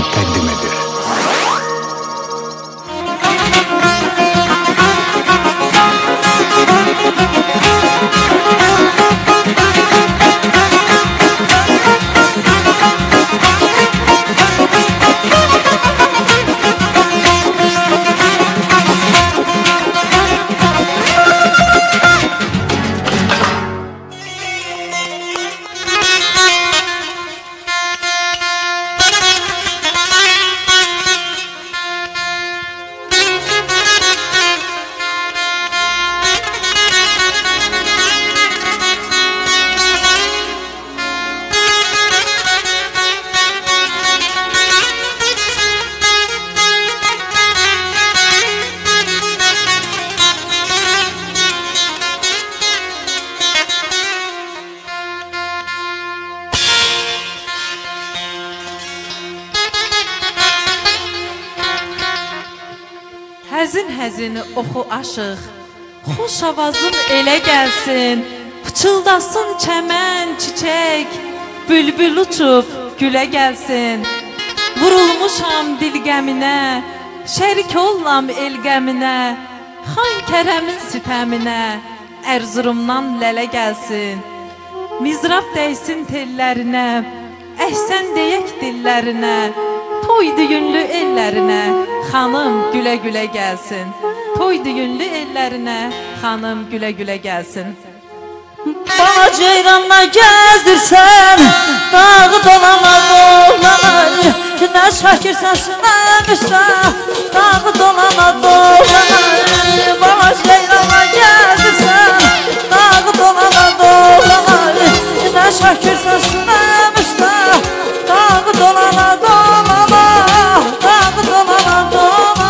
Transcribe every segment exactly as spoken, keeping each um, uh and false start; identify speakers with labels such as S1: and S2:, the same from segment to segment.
S1: təqdim edir.
S2: Həzin-həzin oxu aşıq, xoş avazın elə gəlsin, pıçıldasın çəmən, çiçək, bülbül uçub gülə gəlsin. Vurulmuşam dil qəminə, şərik ollam el qəminə, xan kərəmin sitəminə, Ərzurumdan lələ gəlsin. Mizrab dəysin tellərinə, əhsən deyək dillərinə, toy düyünlü ellərinə, xanım gülə-gülə gəlsin. Toy düyünlü ellərinə, xanım gülə-gülə gəlsin.
S3: Bana ceyranla gəzdirsən, dağı dolana dolana, nə çəkirsən sinəm üstə, dağı dolana dolana. Bana ceyranla gəzdirsən, dağı dolana dolana, nə çəkirsən sinəm üstə, dağı dolana dolana, dağı dolana dolana.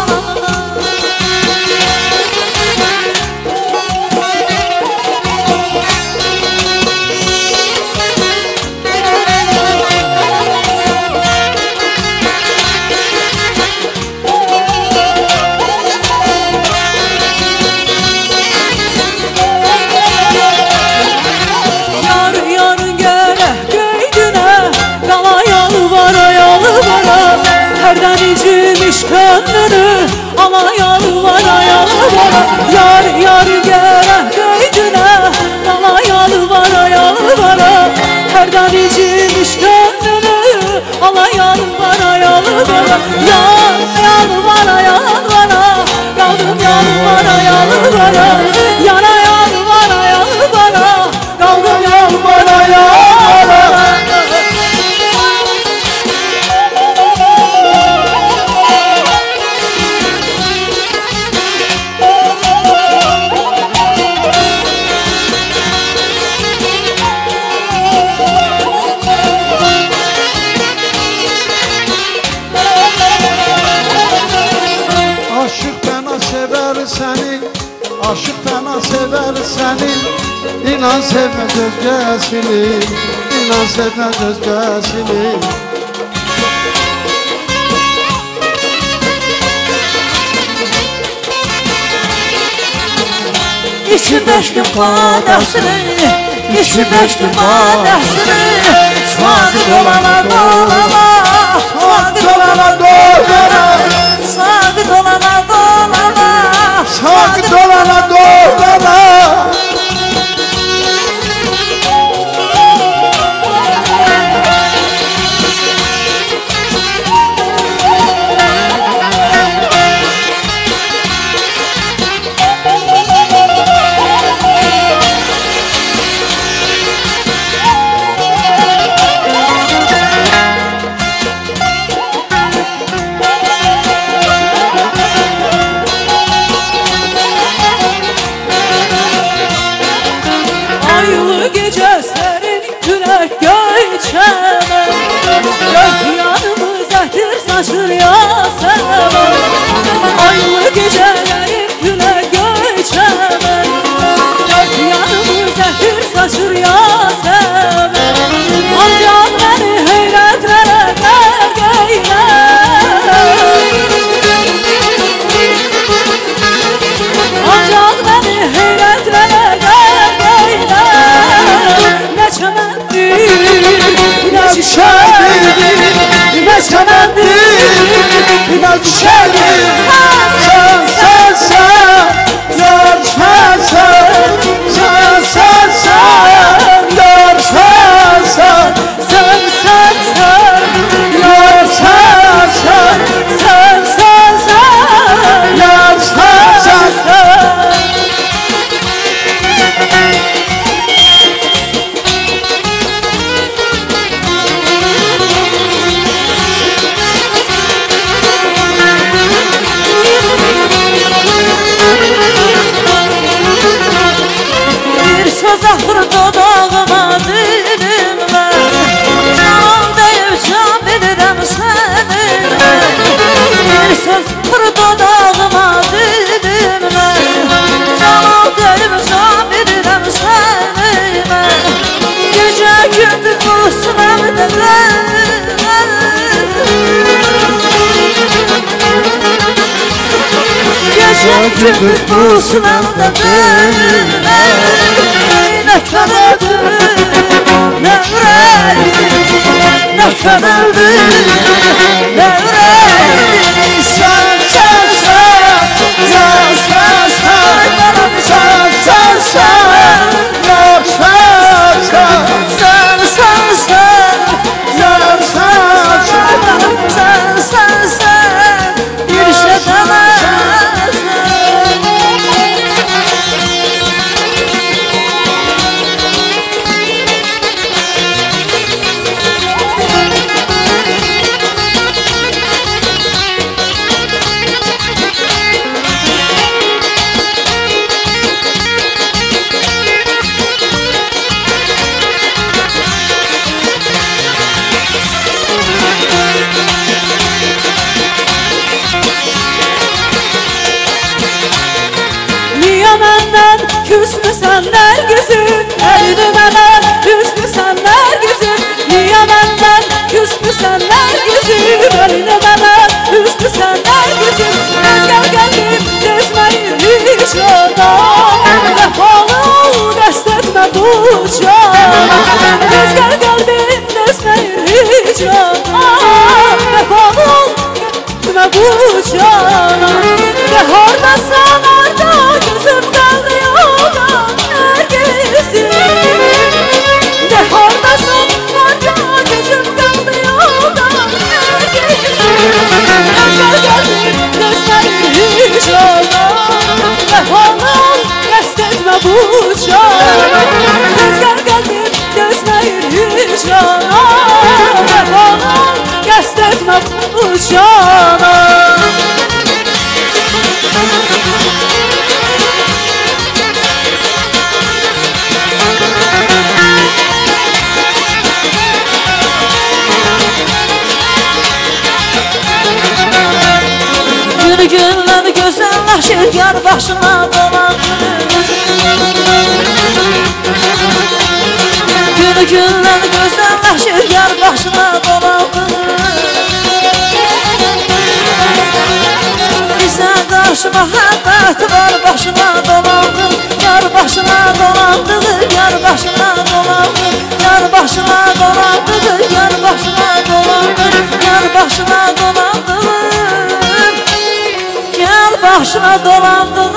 S3: Könlünü ama yalvara yalvara, yar yar gele göydüne, ama yalvara yalvara, herden içmiş gönlünü ama yalvara yalvara, yar yalvara yalvara, kaldım yalvara yalvara, yana yalvara yalvara, kaldım yalvara yalvara.
S4: Aşık fena sever seni, inan sevmez özgesini, inan sevmez özgesini.
S3: İki beş gün badasını, iki beş gün badasını, sadık olana dolana, sadık olana dolana, sadık olana dolana,
S4: sadık olana dolana.
S3: Saçır ya seven, aylı gecelerin güle göçemen, dört yanımı zehir saçır ya seven, ancak beni heyretlere gergeyler, ancak beni heyretlere gergeyler. Ne çemendir, ne çiçektir, ne çemendir,
S4: düşerim. Sen sen sen yar sen sen sen sen sen yar sen sen
S3: Sen sen sen
S4: yar sen sen
S3: sen sen sen
S4: yar sen sen.
S3: Bir söz ahır dodağıma dilimle Canım deyip can bilirəm səni Bir söz ahır dodağıma dilimle Canım deyip can bilirəm səni Gecə gündüz bu sınavda Gecə gündüz bu sınavda Ne kanadı, ne yüreği Ne kanadı, ne yüreği
S4: Sen sen sen yar sen sen sen sen sen yar sen sen
S3: Sen sen sen
S4: yar sen sen
S3: Sen sen sen Bir şey demezsen Niye benden küsmüsən Nərgizim Əlini mənə üzmüsən Nərgizim Niye benden küsmüsən Nərgizim Əlini mənə üzmüsən Nərgizim Əzgər qəlbim dezməyir hiç adam Vəfalı ol dəst etmə bu can Əzgər qəlbim dezməyir hiç adam Vəfalı ol etmə bu can Ve hardasan orada gözüm kaldı yolda Nərgizim De hardasan orada gözüm kaldı yolda Nərgizim Əzgər gəldim gözlərim hiç olan Vəfalı ol qəst etmə bu can Əzgər gəldim gözlərim hiç olan Vəfalı ol qəst etmə bu cana Günü günler güzelleşir yar başına dolanır Günü günler güzelleşir yar başına dolanır Bize karşı muhabbet var başına dolanır Yar başına dolandı, yar başına dolandı Yar başına dolandı, yar başına dolandı Yar başına dolandı Gel başına dolandı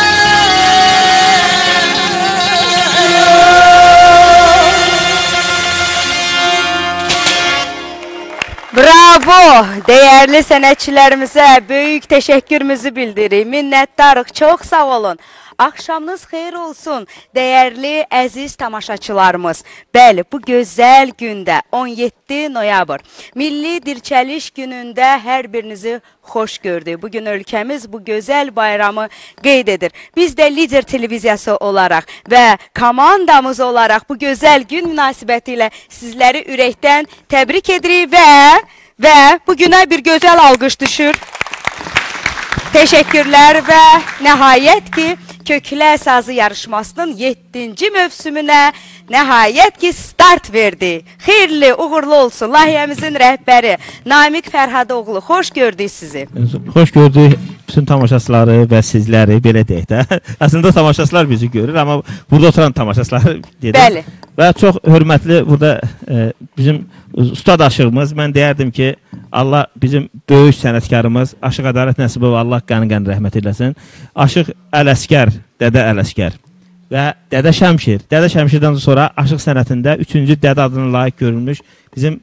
S1: Bravo! Değerli sənətçilərimizə böyük təşəkkürümüzü bildiririk. Minnətdarıq, çox sağ olun. Axşamınız xeyir olsun, değerli əziz tamaşaçılarımız. Bəli, bu gözəl gündə on yeddi noyabr Milli Dirçəliş günündə hər birinizi xoş gördük. Bugün ölkəmiz bu gözəl bayramı qeyd edir. Biz də Lider televiziyası olaraq və komandamız olaraq bu gözəl gün münasibəti ilə sizləri ürəkdən təbrik edirik və və bugünə bir gözəl alqış düşür. Teşekkürler ve nihayet ki Köklə Sazı yarışmasının yeddinci mövsümünə nihayet ki start verdi. Xeyirli, uğurlu olsun. Layihəmizin rəhbəri Namik Fərhadoğlu, xoş gördük sizi.
S5: Xoş gördük. bütün tamaşaçıları və sizləri belə deyək də. Əslində tamaşaçılar bizi görür, amma burada oturan tamaşaçıları dedim.
S1: Bəli.
S5: Və çox hörmətli burada e, bizim ustad aşığımız, mən deyərdim ki, Allah bizim böyük sənətkarımız, Aşıq Ədalət Nəsibov, Allah qəni-qəni rəhmət eləsin. Aşıq Ələsgər, Dədə Ələsgər və Dədə Şəmşir. Dədə Şəmşirdən sonra aşıq sənətində üçüncü Dədə adına layiq görülmüş bizim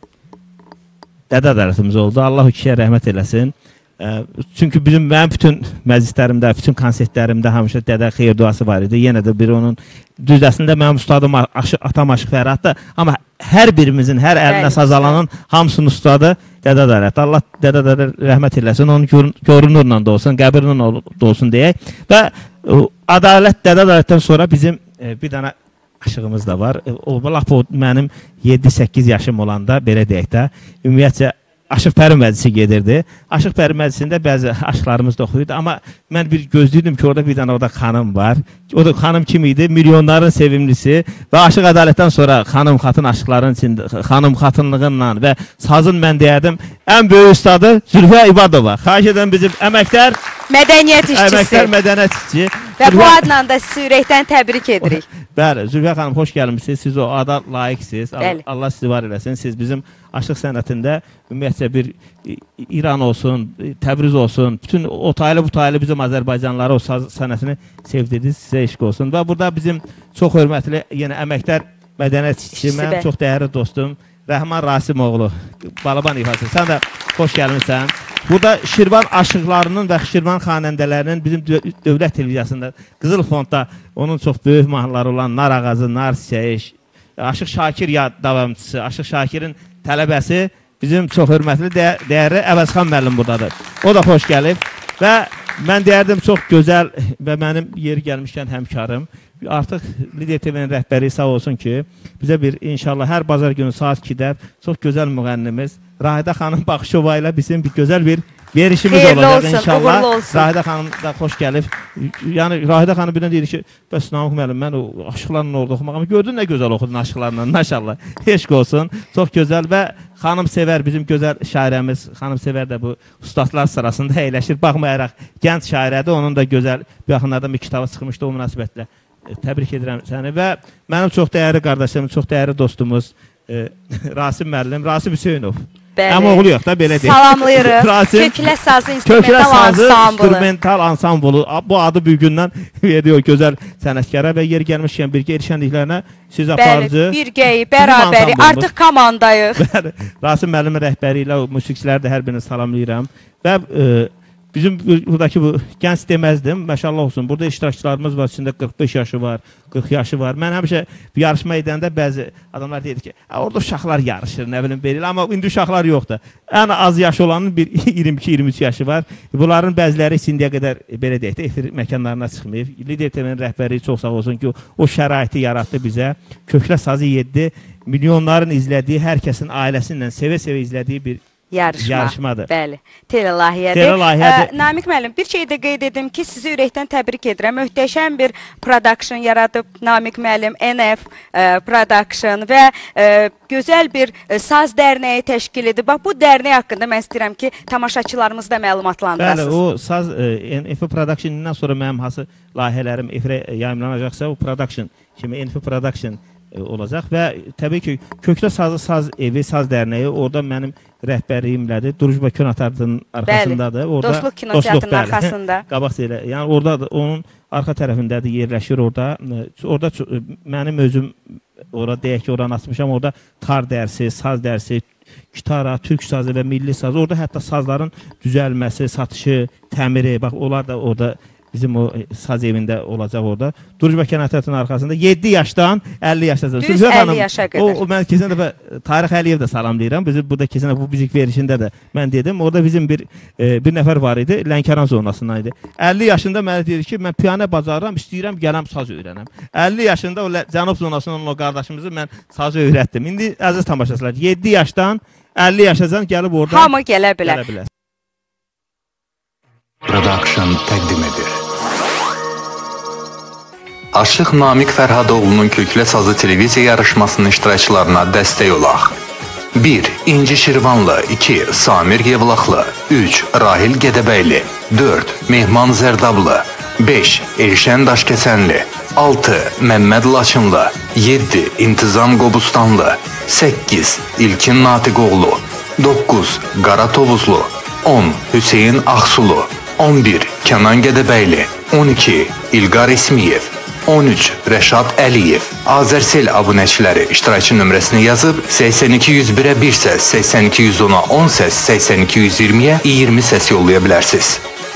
S5: Dədə Ədalətimiz oldu. Allah o kişiyə rəhmət eləsin. Çünki bizim mənim bütün məclislərimdə, bütün konsertlərimdə həmişə Dədə xeyir duası var idi. Yenə də biri onun düzdəsində mənim ustadım aşı, atam Aşıq Fərhaddır. Amma hər birimizin, hər əlinə saz alanın hamısının ustadı Dədə Ədalət. Allah Dədə Ədalət rəhmət eləsin. Onun görünürlə də olsun, qəbirlə də olsun deyək. Və Ədalət, Dədə Ədalətdən sonra bizim e, bir dənə aşığımız da var. E, o, lap o mənim yeddi səkkiz yaşım olanda, belə deyək də, ümumiyyətcə Aşıq Pəri məclisi gedirdi. Aşıq Pəri məclisində bəzi aşıqlarımız da oxuyurdu. Amma mən bir gözləyirdim ki, orada bir dənə orada xanım var. O da xanım kim idi? Milyonların sevimlisi və Aşıq Ədalətdən sonra xanım xatın aşıqların içində, xanım xatınlığınla və sazın mən deyərdim, ən böyük ustadı Zülfiyyə İbadova. Xahiş edən bizim əməkdar,
S1: mədəniyyət işçisi.
S5: Əməkdar mədəniyyət işçisi.
S1: Və bu adla da sizi ürəkdən təbrik edirik.
S5: Bəli, Zülfiyyə xanım, xoş gəlmişsiniz. Siz o ada layiqsiniz.
S1: Bəli.
S5: Allah sizi var eləsin. Siz bizim aşıq sənətində ümumiyyətcə bir İran olsun, Təbriz olsun, bütün o taylı bu taylı bizim Azərbaycanlıları o saz sənətini sevdirdiniz. Sizə eşq olsun. Və burada bizim çox hörmətli yenə əməkdar mədəniyyət işçisi, mənim çox dəyərli dostum Rəhman Rasimoğlu, Balaban ifadəsi. Sən də xoş gəlmişsən. Burada Şirvan aşıqlarının və Şirvan xanəndələrinin bizim dövlət televiziyasında, Qızıl Fondda onun çox böyük mahnıları olan Nar Ağacı, Nar Çiçəyi, Aşıq Şakir yad davamçısı, Aşıq Şakirin tələbəsi bizim çox hörmətli də dəyərli Əvəzxan müəllim buradadır. O da xoş gəlib və mən deyərdim çox gözəl və mənim yeri gəlmişkən həmkarım. Artıq Lider T V-nin rəhbəri sağ olsun ki, bizə bir inşallah hər bazar günü saat ikidə çox gözəl müğənnimiz Rahidə xanım Baxışova ilə bizim bir gözəl bir verişimiz
S1: Xeyirli
S5: olacaq
S1: olsun,
S5: inşallah.
S1: uğurlu olsun.
S5: Rahidə xanım da xoş gəlib. Yəni Rahidə xanım birdən deyir ki, bəs Namıq müəllim, mən o aşıqlarla orada oxumaq, amma gördün nə gözəl oxudun aşıqlarla, maşallah. Eşq olsun, çox gözəl və xanım sevər bizim gözəl şairəmiz, xanım sevər də bu ustadlar sırasında əyləşir. Baxmayaraq gənc şairədir, onun da gözəl bir yaxınlardan bir kitabı çıxmışdı o münasibətlə. Təbrik edirəm səni və mənim çox dəyərli qardaşım, çox dəyərli dostumuz e, Rasim müəllim, Rasim Hüseynov. Amma oğlu yox da, belə deyək.
S1: Salamlayırıq.
S5: Rasim,
S1: Köklə sazı
S5: Köklə
S1: instrumental
S5: sazı
S1: ansamblı.
S5: instrumental ansamblı. Bu adı bugündən veriyor gözəl sənətkara və yeri gəlmişkən birgə erişənliklərinə siz aparıcı.
S1: Bəli, birgəyi, bərabəri, artıq komandayıq.
S5: Bəli, Rasim müəllimin rəhbəri ilə musiqiçiləri də hər birini salamlayıram. Və e, bizim buradakı bu gənc deməzdim, məşallah olsun. Burada iştirakçılarımız var, içində qırx beş yaşı var, qırx yaşı var. Mən həmişə bir yarışma edəndə bəzi adamlar deyir ki, orada uşaqlar yarışır, nə bilim belə, amma indi uşaqlar yoxdur. Ən az yaşı olanın bir iyirmi iki iyirmi üç yaşı var. Bunların bəziləri indiyə qədər belə deyək də efir məkanlarına çıxmayıb. Lider T V-nin rəhbəri çox sağ olsun ki, o şəraiti yaratdı bizə. Köklə sazı yeddi, milyonların izlədiyi, hər kəsin ailəsindən sevə-sevə izlədiyi bir
S1: Yarışma.
S5: yarışmadır.
S1: Bəli, telelayihədir.
S5: Telelayihədir.
S1: Ə, Namiq müəllim, bir şey də qeyd edim ki, sizi ürəkdən təbrik edirəm. Möhtəşəm bir production yaradıb Namiq müəllim, N F ə, Production və ə, gözəl bir ə, saz dərnəyi təşkil edib. Bax, bu dərnək haqqında mən istəyirəm ki, tamaşaçılarımız da məlumatlandırasınız.
S5: Bəli, o saz N F Production-dan sonra mənim hansı layihələrim efirə yayımlanacaqsa, o Production kimi N F Production olacaq və təbii ki, Köklə Sazı Saz Evi, Saz Dərnəyi orada mənim rəhbərliyimlədir. Duruşba Kinoteatrının arxasındadır.
S1: Bəli, Dostluq Kinoteatrının arxasında.
S5: Qabaq elə, yəni orada onun arxa tərəfindədir, yerləşir orada. Orada mənim özüm, orada deyək ki, oranı açmışam, orada tar dərsi, saz dərsi, gitara, türk sazı və milli sazı, orada hətta sazların düzəlməsi, satışı, təmiri, bax, onlar da orada bizim o saz evində olacaq orada. Duruşba Kinoteatrının arxasında yeddi yaşdan əlli yaşa.
S1: Düz əlli yaşa qədər.
S5: O, o mən keçən dəfə Tarix Əliyev də salamlayıram. Bizim burada keçən dəfə bu müzik verişində də mən dedim. Orada bizim bir e, bir nəfər var idi. Lənkəran zonasından idi. əlli yaşında mənə deyir ki, mən piyano bacarıram, istəyirəm gələm saz öyrənəm. əlli yaşında o Cənub zonasından o qardaşımızı mən sazı öyrətdim. İndi əziz tamaşaçılar, yeddi yaşdan əlli yaşacan gəlib orada
S1: hamı gələ bilər.
S5: Gələ bilər.
S6: Production təqdim edir. Aşıq Namiq Fərhadoğlu'nun Köklə Sazı televiziya yarışmasının iştirakçılarına dəstək olaq. bir. İnci Şirvanlı, iki. Samir Yevlaxlı, üç. Rahil Gedəbəyli, dörd. Mehman Zərdablı, beş. Elşən Daşkəsənli, altı. Məmməd Laçınlı, yeddi. İntizam Qobustanlı, səkkiz. İlkin Natiqoğlu, doqquz. Qara Tovuzlu, on. Hüseyin Axsulu, on bir. Kənan Gedəbəyli, on iki. İlqar İsmiyev, on üç. Rəşad Əliyev. Azərsel abunəçiləri iştirakçı nömrəsini yazıb səksən iki yüz birə bir səs, səksən iki yüz ona on səs, səksən iki yüz iyirmiyə iyirmi səs yollaya bilərsiniz.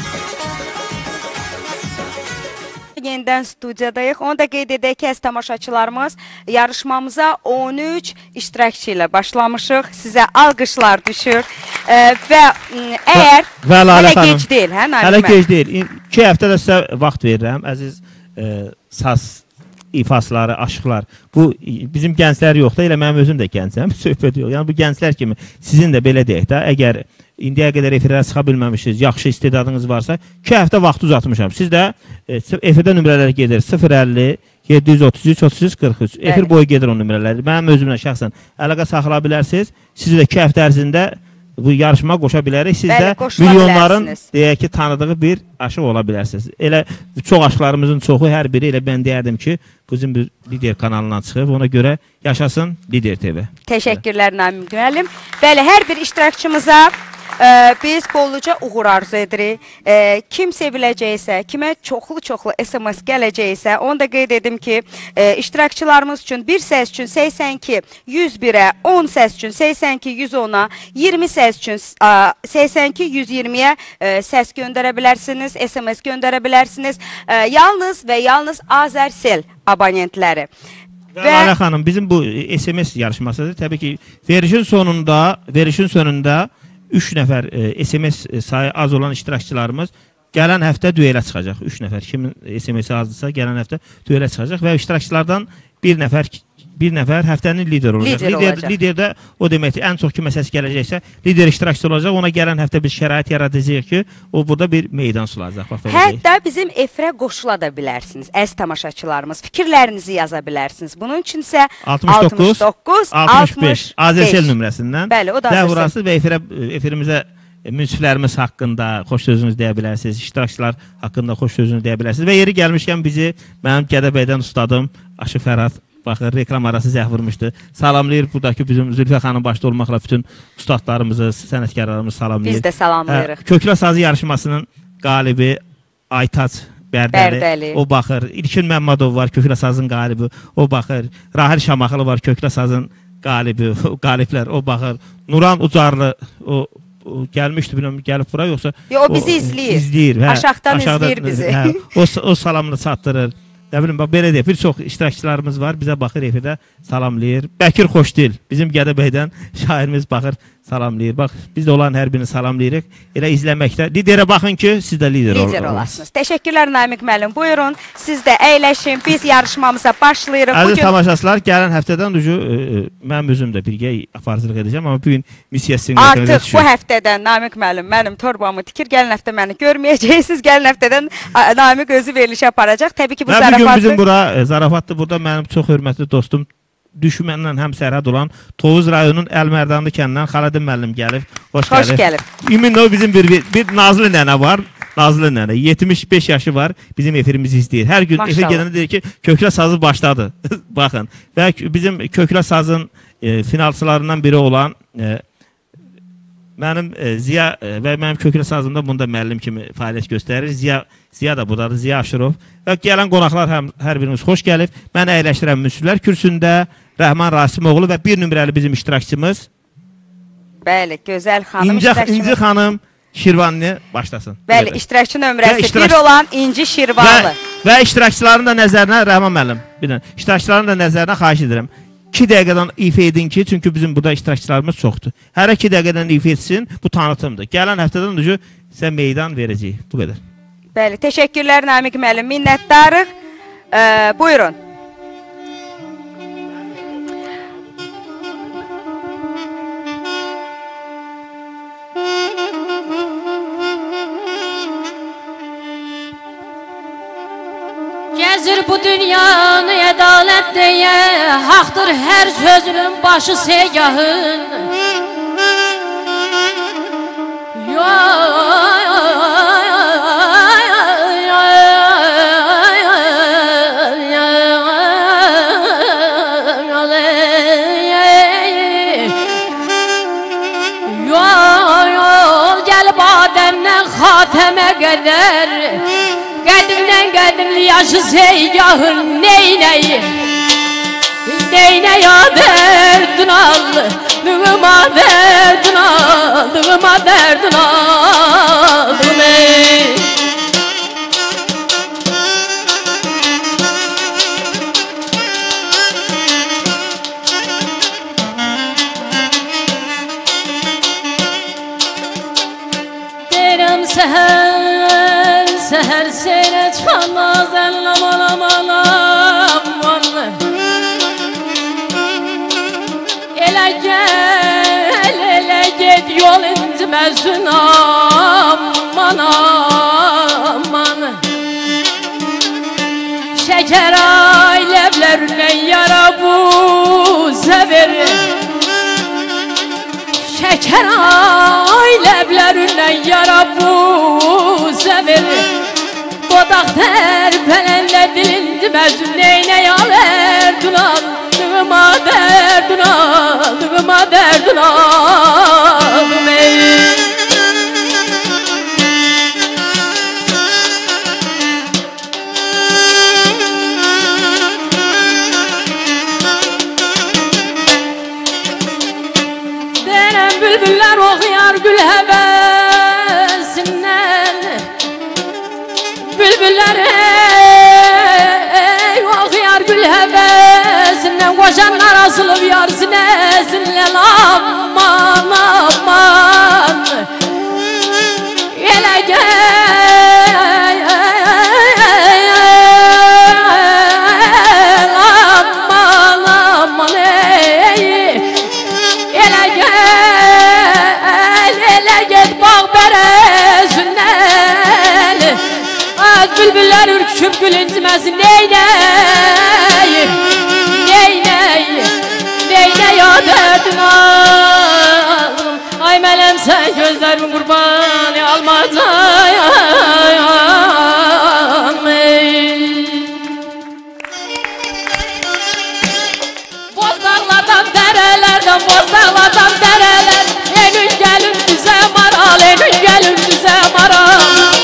S1: Yenidən studiyadayıq. Onu da qeyd edək ki, əziz tamaşaçılarımız, yarışmamıza on üç iştirakçı ilə başlamışıq. Sizə alqışlar düşür. E, və əgər
S5: və, və
S1: hələ
S5: xanım,
S1: gec deyil, hə?
S5: Hələ gec deyil. iki həftədə sizə vaxt verirəm, əziz e, saz ifasları, aşıqlar. Bu bizim gənclər yoxdur, elə mənim özüm də gəncəm, söhbət yox. Yəni bu gənclər kimi sizin də belə deyək də, əgər indiyə qədər efirlərə çıxa bilməmişsiniz, yaxşı istedadınız varsa, iki həftə vaxt uzatmışam. Siz də e, efirdə nömrələri gedir sıfır əlli yeddi yüz otuz üç otuz üç qırx üç. Efir boyu gedir o nömrələri. Mənim özümlə şəxsən əlaqə saxlaya bilərsiniz. Sizi də iki həftə ərzində bu yarışma qoşa bilərik. Siz
S1: Bəli,
S5: də milyonların
S1: bilərsiniz.
S5: deyək ki, tanıdığı bir aşıq ola bilərsiniz. Elə çox aşıqlarımızın çoxu, hər biri elə mən deyərdim ki, bizim bir lider kanalından çıxıb. Ona görə yaşasın Lider T V.
S1: Təşəkkürlər Namiq müəllim. Bəli, hər bir iştirakçımıza e, biz bolluca uğur arzu edirik. E, kim seviləcəksə, kimə çoxlu-çoxlu S M S gələcəksə, onu da qeyd edim ki, e, iştirakçılarımız üçün bir səs üçün səksən iki yüz birə, on səs üçün səksən iki yüz ona, iyirmi səs üçün səksən iki yüz iyirmiyə e, səs göndərə bilərsiniz, S M S göndərə bilərsiniz. E, yalnız və yalnız Azərsel abonentləri.
S5: Və Lalə xanım, bizim bu S M S yarışmasıdır. Təbii ki, verişin sonunda, verişin sonunda üç nəfər e, S M S sayı az olan iştirakçılarımız gələn həftə duelə çıxacaq. üç nəfər kimin S M S-i azdırsa gələn həftə duelə çıxacaq və iştirakçılardan bir nəfər bir nəfər həftənin lider olacaq.
S1: Lider,
S5: lider,
S1: olacaq.
S5: lider də o deməkdir, ən çox kimə səs gələcəksə lider iştirakçı olacaq. Ona gələn həftə bir şərait yaradacaq ki, o burada bir meydan sulayacaq.
S1: Hətta bizim efirə qoşula da bilərsiniz. Əziz tamaşaçılarımız, fikirlərinizi yaza bilərsiniz. Bunun üçün isə
S5: altmış doqquz altmış beş Azərsel nömrəsindən
S1: Bəli, o da
S5: Azərsel və efirə, efirimizə münsiflərimiz haqqında xoş sözünüzü deyə bilərsiniz, iştirakçılar haqqında xoş sözünüzü deyə bilərsiniz və yeri gəlmişkən bizi mənim Gədəbəydən ustadım Aşı Fərhad baxır, reklam arası zəh vurmuşdu. Salamlayır buradakı bizim Zülfə xanım başda olmaqla bütün ustadlarımızı, sənətkarlarımızı salamlayır.
S1: Biz də salamlayırıq.
S5: Köklə sazı yarışmasının qalibi Aytac Bərdəli,
S1: Bərdəli.
S5: O baxır. İlkin Məmmədov var, Köklə sazın qalibi, o baxır. Rahil Şamaxılı var, Köklə sazın qalibi, o qaliblər, o baxır. Nuran Ucarlı, o O gəlmişdi, bilməm, gəlib bura, yoxsa...
S1: Yo, o bizi izləyir.
S5: İzləyir, hə.
S1: Aşağıdan
S5: Aşağıdan,
S1: izləyir bizi.
S5: Hə, o, o salamını çatdırır. Nə bilim, belə deyək, bir çox iştirakçılarımız var, bizə baxır, efirdə salamlayır. Bəkir Xoşdil, bizim Gədəbəydən şairimiz baxır, salamlayır. Bax, biz də olan hər birini salamlayırıq. Elə izləməkdə. Liderə baxın ki, siz də lider,
S1: lider
S5: ol
S1: olasınız. Təşəkkürlər Namiq müəllim. Buyurun, siz də əyləşin. Biz yarışmamıza başlayırıq.
S5: Əziz
S1: Bugün...
S5: tamaşaçılar, gələn həftədən ucu, mənim özüm də birgə aparıcılıq edəcəm, amma bugün missiyasını
S1: artıq bu həftədən Namiq müəllim mənim torbamı tikir. Gələn həftə məni görməyəcəksiniz. Gələn həftədən Namiq özü verilişə aparacaq. Təbii ki, bu zarafatı...
S5: Bugün bizim bura zarafatdır. Burada mənim çox hörmətli dostum, düşmənlə həm sərhəd olan Tovuz rayonunun Əlmərdanlı kəndindən Xaladin müəllim gəlib. Xoş,
S1: Xoş gəlib.
S5: Ümumiyyətlə bizim bir, bir, bir Nazlı nənə var. Nazlı nənə, yetmiş beş yaşı var, bizim efirimizi izləyir. Hər gün efir gedəndə deyir ki, Köklə sazı başladı. Baxın. Və bizim Köklə sazın e, finalçılarından biri olan e, mənim e, Ziya e, və mənim Köklə sazımda bunda müəllim kimi fəaliyyət göstərir. Ziya, Ziya da budadır, Ziya Aşırov. Və gələn qonaqlar həm, hər biriniz xoş gəlib. Mən əyləşdirəm münsiflər kürsündə Rəhman Rasimoğlu və bir nömrəli bizim iştirakçımız.
S1: Bəli, gözəl xanım
S5: İnci, İnci xanım Şirvanlı başlasın.
S1: Bəli, iştirakçı nömrəsi
S5: iştirak...
S1: bir olan İnci Şirvanlı.
S5: Və, və iştirakçıların da nəzərinə Rəhman müəllim, bilin, iştirakçıların da nəzərinə xahiş edirəm. iki dəqiqədən ifa edin ki, çünki bizim burada iştirakçılarımız çoxdur. Hər iki dəqiqədən ifa etsin, bu tanıtımdır. Gələn həftədən ucu sizə meydan verəcəyik. Bu qədər.
S1: Bəli, təşəkkürlər Namiq müəllim, minnətdarıq. Ee, buyurun.
S3: Gəzir bu dünyanı ədalət deyə, haqdır hər sözünün başı segahın. xatəmə qədər qədimdən qədimli yaşı seygahın neynəyi Neynəyə dərdin aldığıma dərdin aldığıma dərdin aldım ey Seher, seher seyre çıkanmaz ellam alam alam Ele gel, ele git yol incimezsin aman aman Şeker aylevlerine yara bu severi Şeker aylevlerinden yara bu sevir Bodak terpelenle dilindi mezun neyne yalerdun aldığıma derdun aldığıma derdun aldım ey Bülbüller okuyar gül hevesinden Bülbüller ey okuyar gül hevesinden Koşanlar asılıp yar sinesinden Aman aman Ele gel Aman aman ey Ele gel Bülbüller ürküşüp gül incimezsin neyney Neyney Neyney ya derdin aldım Ay melem sen gözlerimin kurbanı almazam ey Bozdağlardan derelerden Bozdağlardan dereler Enün gelin düze maral Enün gelin düze maral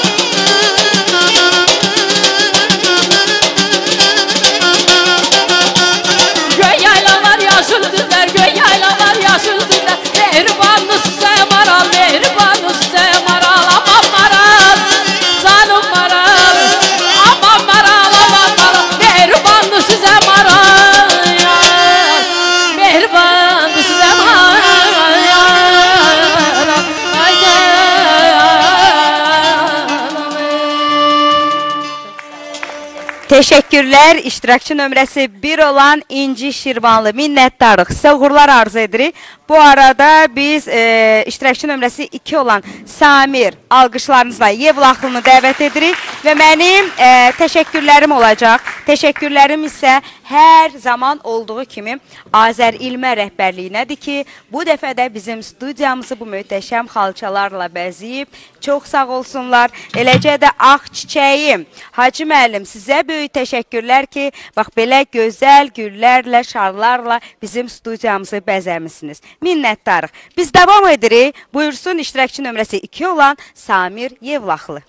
S1: Teşekkürler. İştirakçı nömrəsi bir olan İnci Şirvanlı minnətdarıq. Sizə uğurlar arzu edirik. Bu arada biz e, iştirakçı nömrəsi iki olan Samir alqışlarınızla Yevlaxlını dəvət edirik və mənim e, təşəkkürlərim olacaq. Təşəkkürlərim isə hər zaman olduğu kimi Azər İlmə rəhbərliyinədir ki, bu dəfə də bizim studiyamızı bu möhtəşəm xalçalarla bəzəyib. Çox sağ olsunlar. Eləcə də Ağ Çiçəyim, Hacı müəllim, sizə böyük təşəkkürlər ki, bax belə gözəl güllərlə, şarlarla bizim studiyamızı bəzəmişsiniz. Minnətdarıq. Biz davam edirik. Buyursun iştirakçı nömrəsi iki olan Samir Yevlaxlı.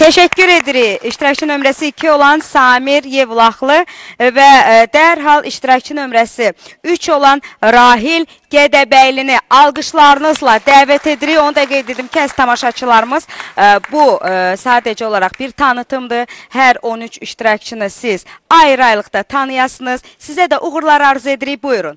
S1: Teşekkür edirik. İştirakçı nömrəsi iki olan Samir Yevlaxlı və e, dərhal iştirakçı nömrəsi üç olan Rahil Gədəbəylini alqışlarınızla dəvət edirik. Onu da qeyd edim ki, əziz tamaşaçılarımız, e, bu e, sadəcə olaraq bir tanıtımdır. Hər on üç iştirakçını siz ayrı-ayrılıqda tanıyasınız. Sizə də uğurlar arzu edirik. Buyurun.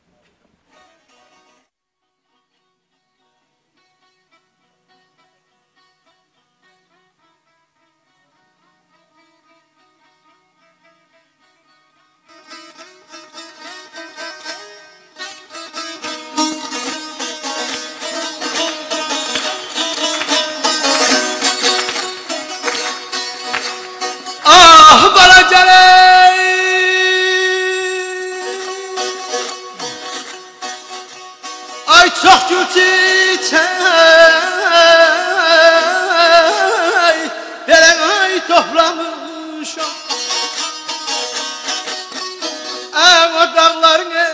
S4: Ah balacalar, ay çok gül çiçek, veren ay toplamışam. Ama dağlarını,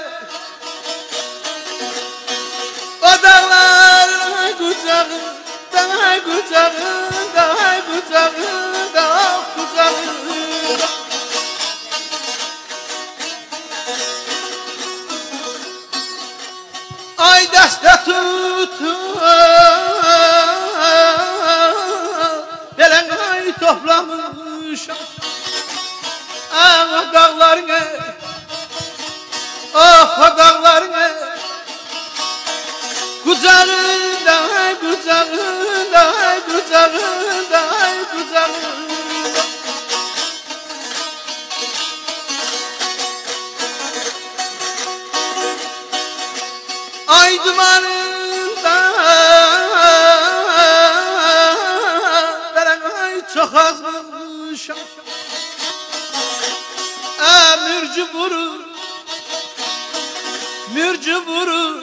S4: o dağların kucağında, kucağında, kucağında, kucağında. Ay dəstə tutun, belən ay toplamışam. Ama dağlarını, of o dağlarını, kucağında, kucağında, kucağında, kucağında. Ay dumanında, veren ay çok azmışam. Aa, mürcü vurur, mürcü vurur.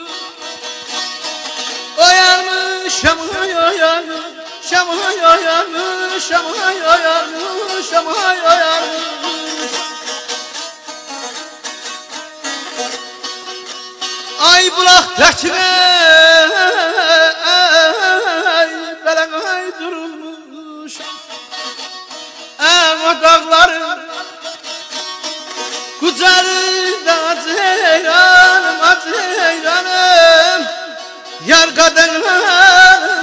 S4: Oyanmışam, ay oyanmışam, ay oyanmışam, ay oyanmışam, ay oyanmışam. Ay bulaqdakine, ay belen ay durulmuşam. Ama dağların kucağında ceylanım, ceylanım, yar kadınım.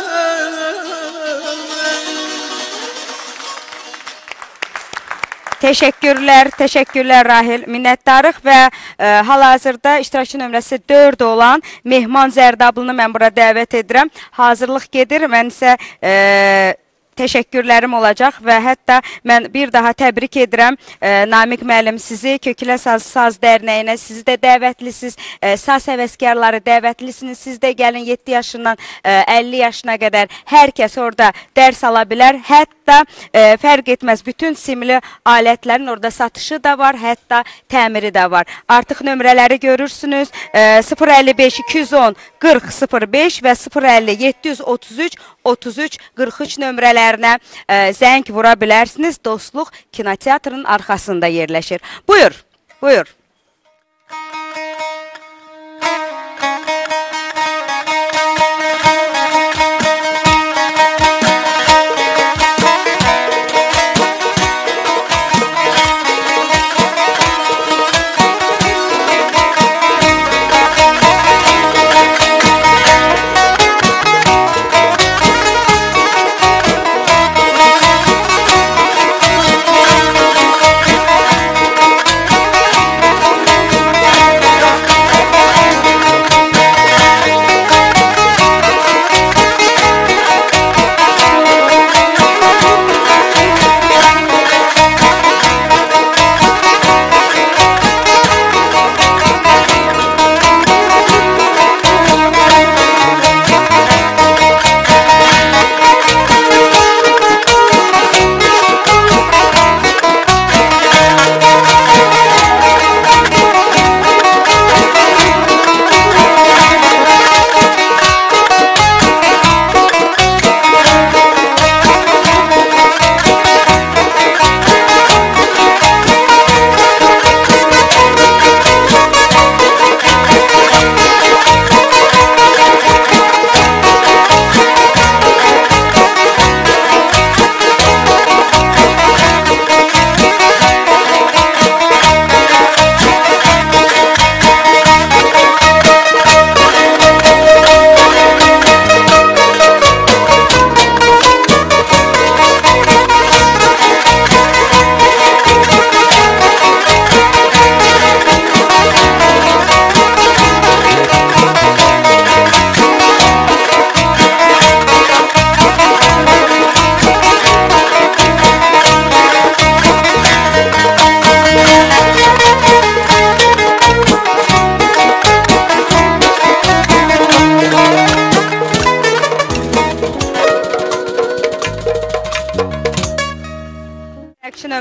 S1: Teşekkürler, teşekkürler Rahil. Minnətdarıq və e, hal-hazırda iştirakçı nömrəsi dörd olan Mehman Zərdablını mən bura dəvət edirəm. Hazırlıq gedir, mən isə e, təşəkkürlərim olacaq və hətta mən bir daha təbrik edirəm e, Namiq müəllim sizi, Kökülə Saz, Saz Dərnəyinə, sizi də dəvətlisiniz, e, saz həvəskarları dəvətlisiniz, siz də gəlin yeddi yaşından e, əlli yaşına qədər hər kəs orada dərs ala bilər, hətta e, fərq etməz, bütün simli alətlərin orada satışı da var, hətta təmiri də var. Artıq nömrələri görürsünüz, e, sıfır əlli beş iki yüz on qırx sıfır beş və sıfır əlli yeddi yüz otuz üç otuz üç qırx üç nömrələri ə, zəng vura bilərsiniz. Dostluq kinoteatrın arxasında yerləşir. Buyur, buyur.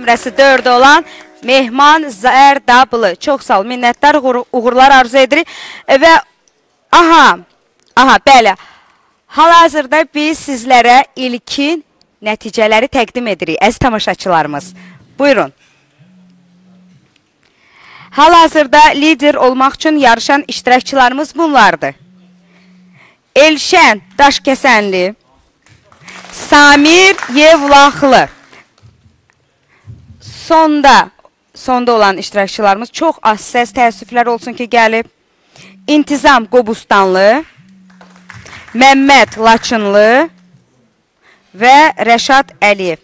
S1: nömrəsi dörd olan Mehman Zərdablı. Çox sağ ol, minnətlər, uğurlar arzu edirik. Və aha, aha, bəli, hal-hazırda biz sizlərə ilkin nəticələri təqdim edirik, əziz tamaşaçılarımız. Buyurun. Hal-hazırda lider olmaq üçün yarışan iştirakçılarımız bunlardır. Elşən Daşkəsənli, Samir Yevlaxlı. Sonda, sonda olan iştirakçılarımız çox az səs təəssüflər olsun ki, gəlib. İntizam Qobustanlı, Məmməd Laçınlı və Rəşad Əliyev.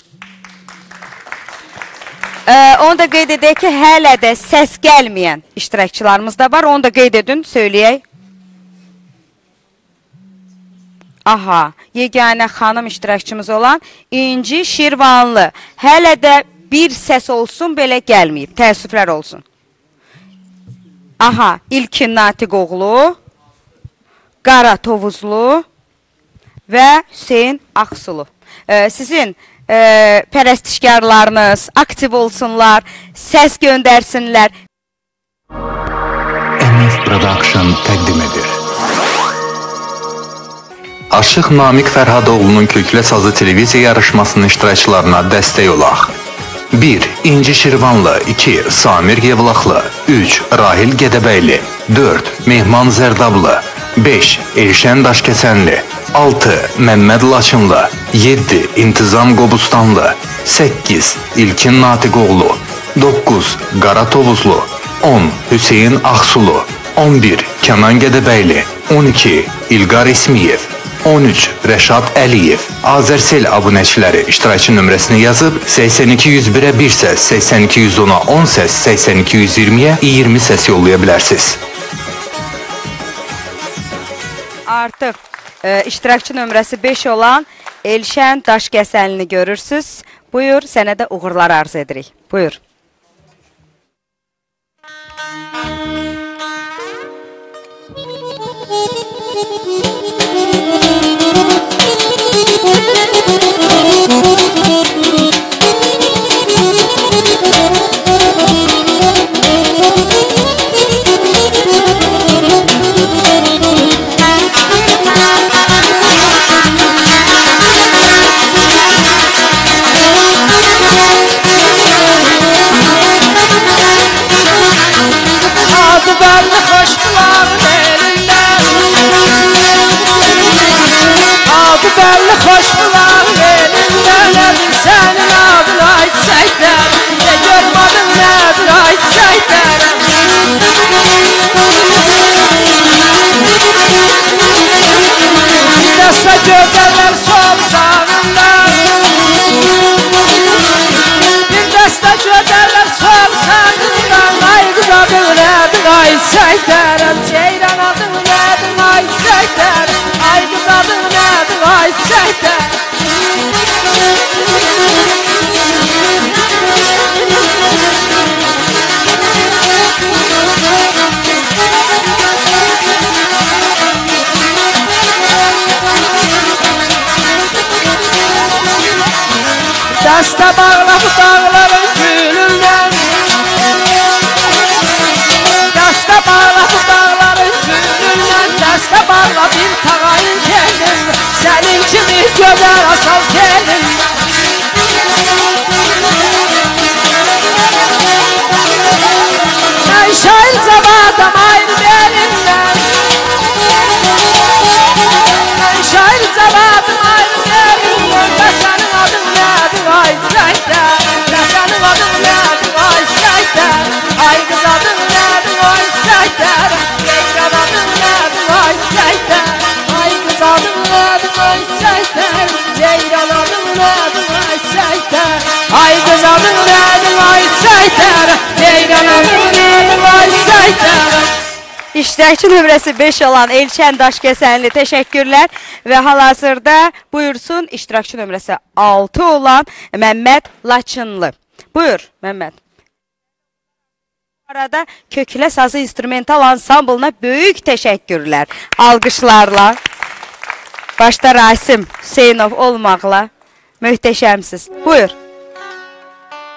S1: Ee, onu da qeyd edək ki, hələ də səs gəlməyən iştirakçılarımız da var. Onu da qeyd edin, söyləyək. Aha, yeganə xanım iştirakçımız olan İnci Şirvanlı. Hələ də bir səs olsun, belə gəlməyib. Təəssüflər olsun. Aha, İlkin Natiqoğlu, Qara Tovuzlu və Hüseyin Axsulu. Ee, sizin e, pərəstişkarlarınız aktiv olsunlar, səs göndərsinlər.
S6: M F Production təqdim edir. Aşıq Namiq Fərhadoğlu'nun Köklə Sazı televiziya yarışmasının iştirakçılarına dəstək olaq. bir. İnci Şirvanlı, iki. Samir Yevlaxlı, üç. Rahil Gədəbəyli, dörd. Mehman Zərdablı, beş. Elşən Daşkəsənli, altı. Məmməd Laçınlı, yeddi. İntizam Qobustanlı, səkkiz. İlkin Natiqoğlu, doqquz. Qara Tovuzlu, on. Hüseyin Axsulu, on bir. Kənan Gədəbəyli, on iki. İlqar İsmiyev, on üç. Rəşad Əliyev. Azərsel abunəçiləri iştirakçı nömrəsini yazıb səksən iki yüz birə bir səs, səksən iki yüz ona on səs, səksən iki yüz iyirmiyə iyirmi səs yollaya bilərsiniz.
S1: Artıq e, iştirakçı nömrəsi beş olan Elşən Daşkəsənlini görürsünüz. Buyur, sənə də uğurlar arzu edirik. Buyur.
S3: Bəlli xoşbular elindən Nədir sənin adına içsəklər Nə görmadın nədir içsəklər Bir dəstə gözələr sol sağında Bir dəstə gözələr sol sağında Ay qız adın nədir içsəklər Ceyran adın nədir içsəklər Ay qız adın nədir ay səhdə Dəstə bağlaq dağların gülündən Dəstə bağlaq dağların gülündən Dəstə bağla bir tağayın gəldim Sənin kimi gözəl asal gəldim Mən şair cavadam ayrı belindən Mən şair cavadam ayrı belindən Və sənin adın nədir ay səklər Və sənin adın nədir ay səklər Ay qız adın nədir ay səklər Qeyran adın nədir ay səklər Ay qız adın nədir ay səklər Ceyran adın nədir ay səklər Ay qız adın nədir ay səklər Ceyran adın nədir ay səklər
S1: İştirakçı nömrəsi beş olan Elşən Daşkəsənli təşəkkürlər və hal-hazırda buyursun iştirakçı nömrəsi altı olan Məmməd Laçınlı. Buyur Məmməd. Bu arada Köklə Sazı instrumental ansamblına böyük təşəkkürlər. Alqışlarla. Başda Rasim Hüseynov olmaqla möhtəşəmsiz. Buyur.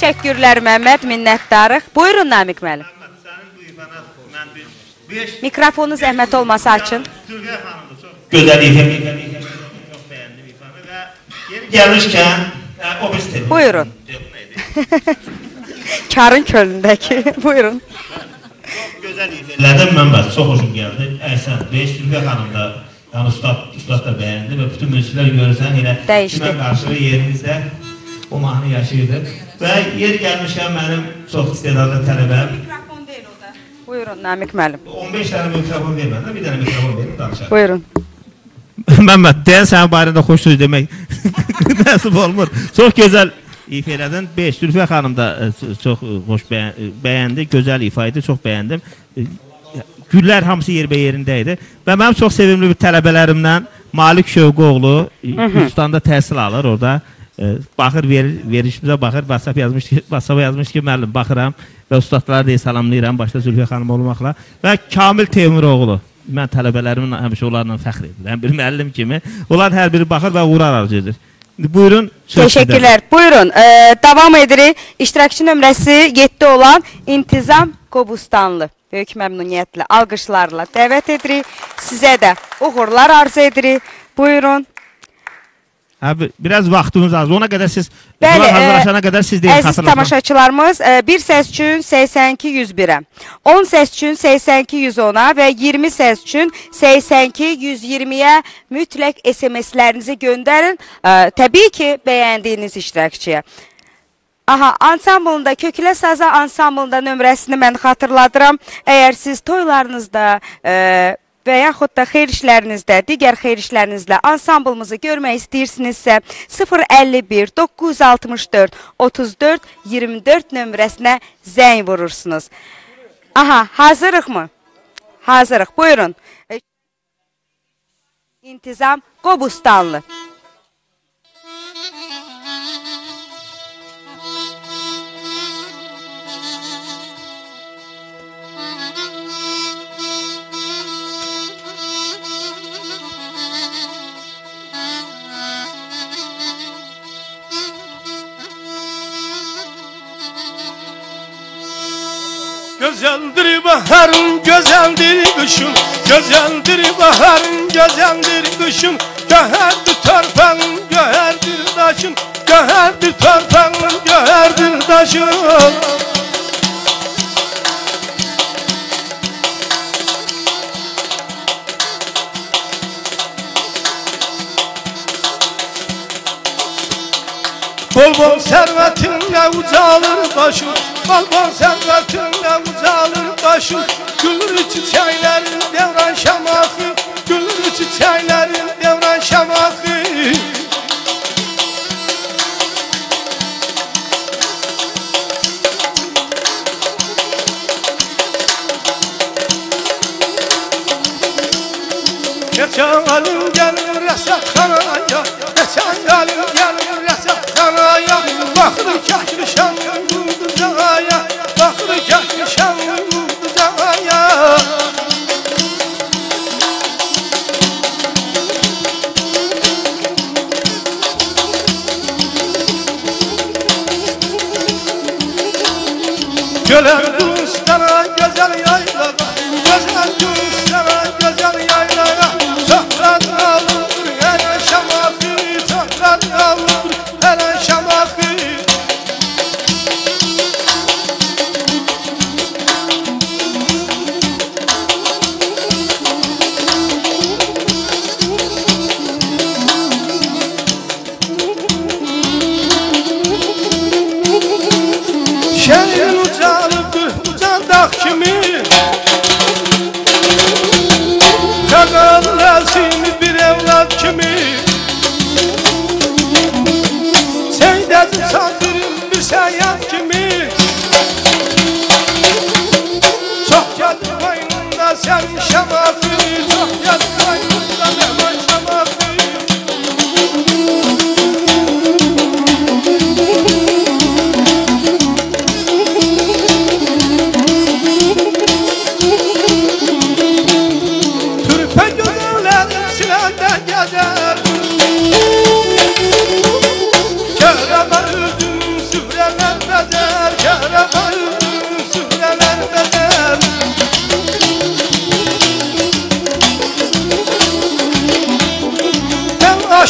S1: Təşəkkürlər Məmməd, minnətdarıq. Buyurun Namiq müəllim. Mikrofonu zəhmət olmasa açın.
S5: Gözəl ifa, çox bəyəndim ifanı və yeri gəlmişkən o bir
S1: Buyurun. Karın kölündəki. Buyurun.
S5: Çox gözəl ifalədim mən bəs, çox xoşum gəldi. Əhsən, beş Zülfə xanım da, yəni ustad da bəyəndi və bütün müziklər görürsən elə kimə qarşı yerinizdə o mahnı yaşayırdı. Və yer gəlmişkən mənim çox istedadlı tələbəm.
S1: Mikrofon deyil o da. Buyurun Namiq müəllim.
S5: on beş dənə mikrofon verməndə bir dənə mikrofon verin, danışaq.
S1: Buyurun.
S5: Məmməd, deyən sənin barəndə xoş söz demək nəsib olmur. Çox gözəl ifa elədin. beş Zülfə xanım da çox xoş bəyəndi, gözəl ifa idi, çox bəyəndim. Güllər hamısı yerбə yerində idi. Və mənim çox sevimli bir tələbələrimdən Malik Şövqoğlu Gürcüstanda təhsil alır orada. Baxır, verişimizə baxır, WhatsApp yazmış ki, WhatsApp yazmış ki, müəllim baxıram və ustadları deyə salamlayıram, başda Zülfə xanım olmaqla. Və Kamil Teymuroğlu, mən tələbələrimin həmişə onlarla fəxr edirəm, bir müəllim kimi. Onlar hər biri baxır və uğur arzu edir. Buyurun.
S1: Teşekkürler. Buyurun. Ee, devam edirik. İştirakçı nömrəsi yeddi olan İntizam Qobustanlı. Böyük məmnuniyyətlə, alqışlarla dəvət edirik. Sizə də uğurlar arzu edirik. Buyurun.
S5: Abi, biraz vaxtımız az. Ona qədər siz,
S1: Bəli,
S5: hazırlaşana qədər siz deyin.
S1: Əziz tamaşaçılarımız, bir səs üçün səksən iki yüz birə, on səs üçün səksən iki yüz ona və iyirmi səs üçün səksən iki yüz iyirmiyə mütləq S M S-lərinizi göndərin. Təbii ki, bəyəndiyiniz iştirakçıya. Aha, ansamblında, Köklə Sazı ansamblında nömrəsini mən xatırladıram. Əgər siz toylarınızda e, və yaxud da xeyir işlərinizdə, digər xeyir işlərinizlə ansamblımızı görmək istəyirsinizsə sıfır əlli bir doqquz yüz altmış dörd otuz dörd iyirmi dörd nömrəsinə zəng vurursunuz. Aha, hazırıq mı? Hazırıq, buyurun. İntizam Qobustanlı.
S4: Güzeldir baharın, güzeldir kışın, güzeldir baharın, güzeldir kışın. Göherdir torpağın, göherdir taşın, göherdir torpağın, göherdir taşın. Bol bol servetinle ucalır başım, bol bol servetinle ucalır başım. Gülür çiçeklerin devran şamakı, gülür çiçeklerin devran şamakı. Geçen alım gelir resepxanaya, geçen alım gelir resepxanaya. Baxır kəkmişəm ulduzaya, baxır kəkmişəm ulduzaya. Gölen Gürcüstana gözəl yaylağa, gözəl Gürcüstana gözəl yaylağa. Çokran alır hələ şamakı, çokran alır hələ şamakı. Şehrin ucalıdır, uca dağ kimi.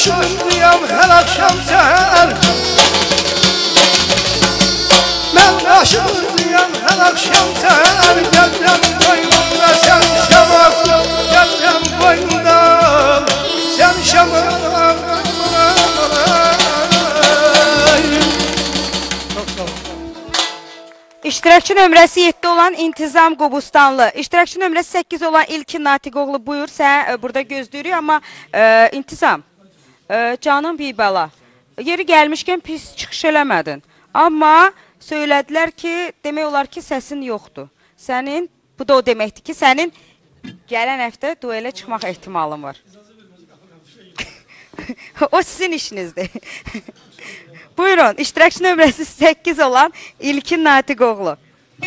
S4: aşığıyam her akşam seher. Ben aşığıyam her akşam seher. Gecem boynunda sen şamak, gecem boynunda sen şamak.
S1: İştirakçı nömrəsi yeddi olan İntizam Qobustanlı. İştirakçı nömrəsi səkkiz olan İlkin Natiqoğlu. Buyur, sən e, burada gözləyirik, amma e, İntizam, e, canım bir bəla. Yeri gəlmişkən pis çıxış eləmədin. Amma söylədilər ki, demək olar ki, səsin yoxdur. Sənin, bu da o deməkdir ki, sənin gələn həftə duelə çıxmaq ehtimalın var. O sizin işinizdir. Buyurun, iştirakçı nömrəsi səkkiz olan İlkin Natiqoğlu.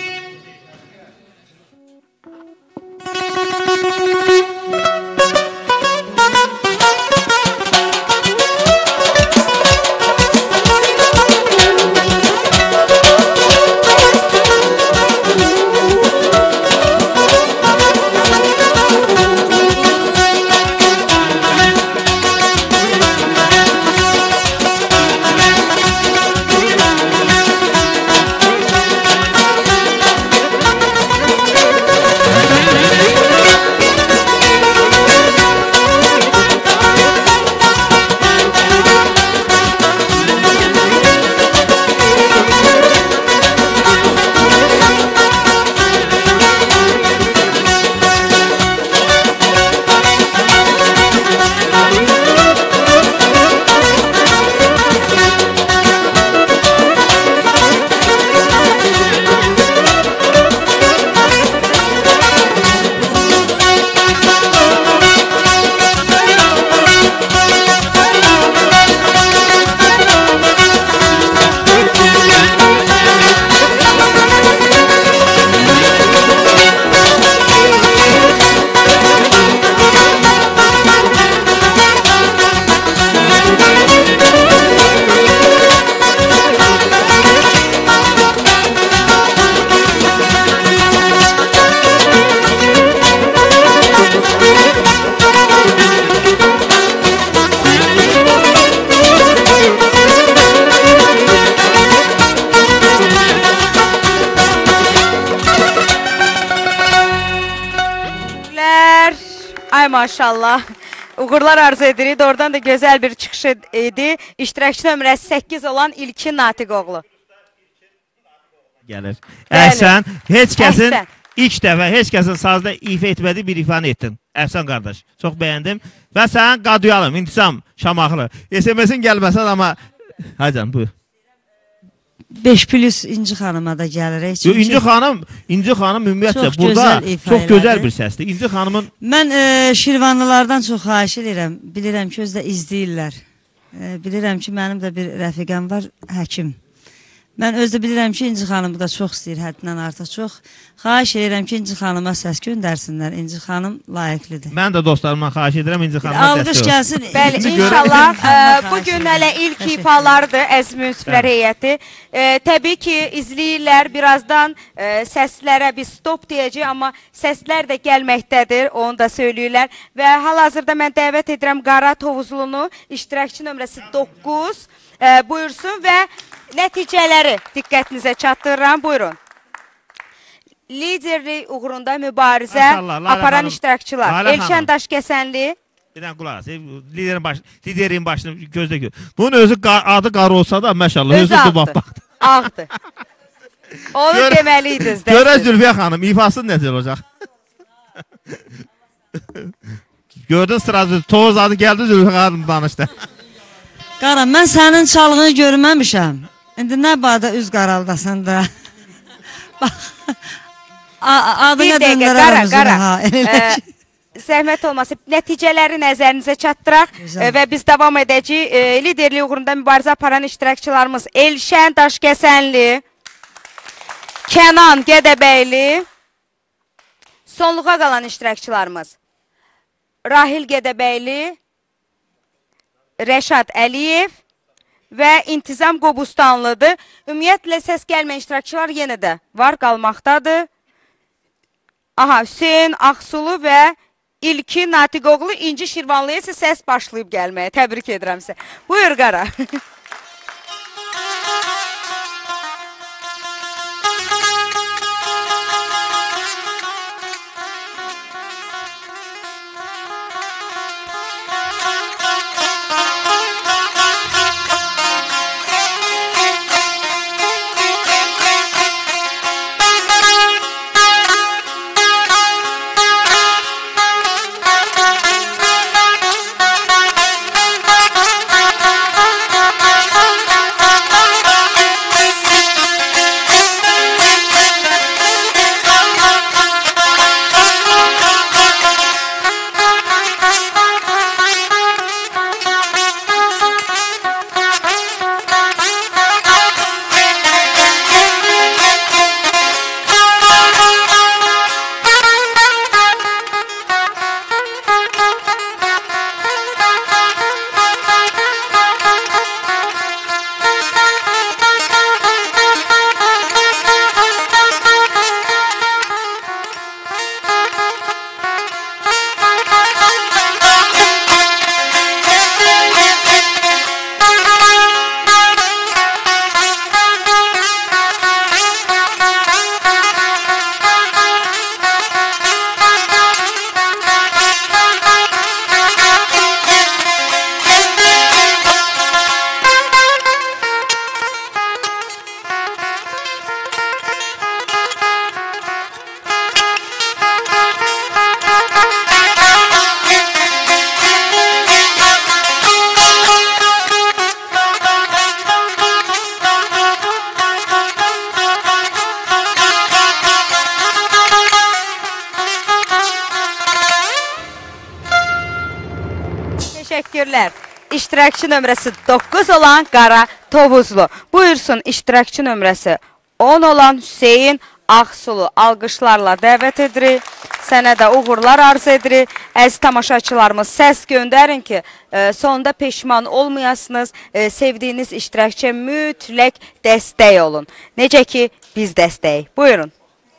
S1: Ay maşallah. Uğurlar arzu edirik. Oradan da gözəl bir çıxış idi. İştirakçı nömrəsi səkkiz olan İlkin Natiqoğlu.
S5: Gəlir. Əhsən, heç kəsin ilk dəfə, heç kəsin sazda ifa etmədiyi bir ifanı etdin. Əhsən qardaş, çox bəyəndim. Və sən qaduyalım, İntizam Şamaxlı. S M S-in gəlməsən, amma Hacan, buyur.
S3: beş plus İnci xanıma da gəlir.
S5: Yo, İnci xanım, İnci xanım ümumiyyətlə burada çox gözəl bir səsdir. İnci xanımın...
S3: Mən e, Şirvanlılardan çox xahiş edirəm. Bilirəm ki, özdə izləyirlər. E, bilirəm ki, mənim də bir rəfiqəm var, həkim. Mən özdə bilirəm ki, İnci xanımı da çox istəyir, həddindən artıq çox. Xahiş edirəm ki, İnci xanıma səs göndərsinlər. İnci xanım layiqlidir.
S5: Mən də dostlarıma xahiş edirəm, İnci xanıma
S3: alqış gəlsin.
S1: Bəli, inşallah e, bugün hələ ilk ifalardır əziz münsiflər heyəti. E, təbii ki, izləyirlər. Birazdan e, səslərə bir stop deyəcək, amma səslər də gəlməkdədir, onu da söyləyirlər. Və hal-hazırda mən dəvət edirəm Qara Tovuzlunu, iştirakçı nömrəsi doqquz e, buyursun və nəticələri diqqətinizə çatdırıram. Buyurun. Liderlik uğrunda mübarizə aparan iştirakçılar. Elşən Daşkəsənli.
S5: Bir dənə qulaq as. Liderin, baş, liderin başını gözlə gör. Bunun özü adı qarı olsa da məşallah.
S1: Özü ağdır. Ağdır. Onu Gör, deməliydiniz.
S5: Görə Zülfiyə xanım, ifası necə olacaq? Gördün sırası, Toğuz adı gəldi Zülfiyə xanım danışdı.
S3: Qara, mən sənin çalğını görməmişəm. İndi nə bada üz qaraldasan da. Adına döndürərəm
S1: Qara, Qara. Zəhmət olması, nəticələri nəzərinizə çatdıraq e, və biz davam edəcəyik. E, liderlik uğrunda mübarizə aparan iştirakçılarımız Elşən Daşkəsənli, Kənan Gədəbəyli, sonluğa qalan iştirakçılarımız Rahil Gədəbəyli, Rəşad Əliyev və İntizam Qobustanlıdır. Ümumiyyətlə səs gəlməyən iştirakçılar yenə də var, qalmaqdadır. Aha, Hüseyin Axsulu və İlkin Natiqoğlu, İnci Şirvanlıya isə səs başlayıb gəlməyə. Təbrik edirəm sizə. Buyur Qara. Teşekkürler. İştirakçı nömrəsi doqquz olan Qara Tovuzlu. Buyursun iştirakçı nömrəsi on olan Hüseyin Ağsulu. Alqışlarla dəvət edirik. Sənə də uğurlar arz edirik. Əziz tamaşaçılarımız, səs göndərin ki, e, sonunda peşman olmayasınız. E, sevdiyiniz iştirakçıya mütləq dəstək olun. Necə ki, biz dəstəyik. Buyurun.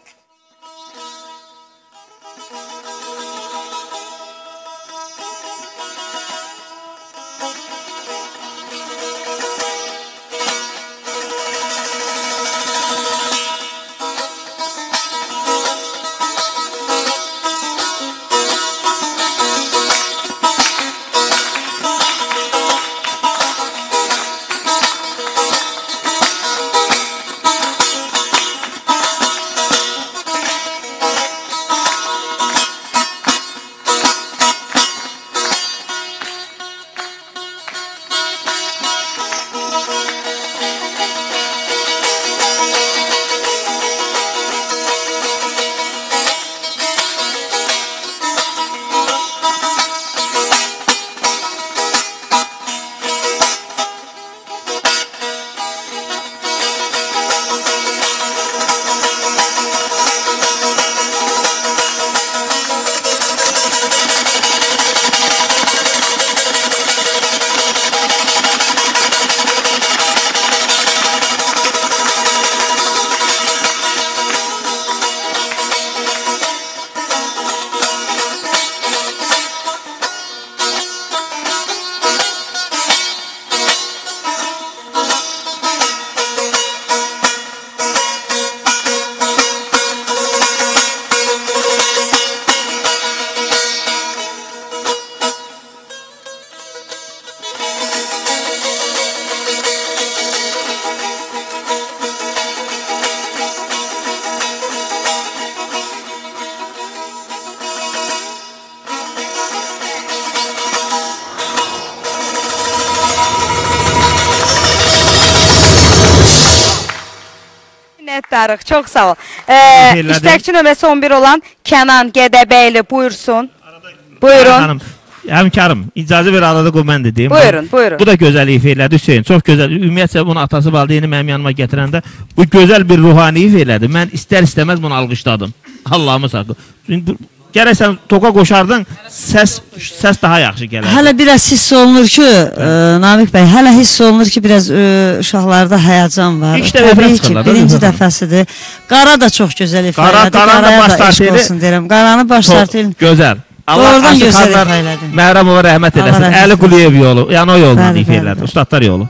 S1: Tarık, çok sağ ol. Ee, iştirakçı nömrəsi on bir olan Kənan Gədəbəyli buyursun. Buyurun.
S5: Hanım, həmkarım, icazə ver arada qoy mən də deyim.
S1: Buyurun, buyurun.
S5: Bu da gözəl ifa elədi Hüseyin. Çox gözəl. Ümumiyyətlə bunu atası valideyni mənim yanıma gətirəndə bu gözəl bir ruhani ifa elədi. Mən istər istəməz bunu alqışladım. Allah'ımı sakın. Gərək sən toka qoşardın, səs səs daha yaxşı gələr.
S3: Hələ biraz hiss olunur ki, e, Namik bəy, hələ hiss olunur ki, biraz e, uşaqlarda həyəcan var.
S5: İlk dəfə
S3: Təbii ki,
S5: çıxırlar,
S3: birinci dəfəsidir. Qara da çox gözəl ifa
S5: Qara,
S3: elədi.
S5: Qara'nı da baş
S3: eşq olsun deyirəm. Qaranı baş
S5: Çox
S3: tartıyla.
S5: gözəl. Allah
S3: Doğrudan
S5: Aşıq
S3: gözəl
S5: xanlar
S3: ifa elədi.
S5: Məhrəmova rəhmət
S3: Allah
S5: eləsin.
S3: rəhmət
S5: Əli
S3: eləsin.
S5: Quliyev yolu, yəni o yolla
S3: Bəli,
S5: ifa
S3: bəli,
S5: elədi.
S3: bəli.
S5: Ustadlar yolu.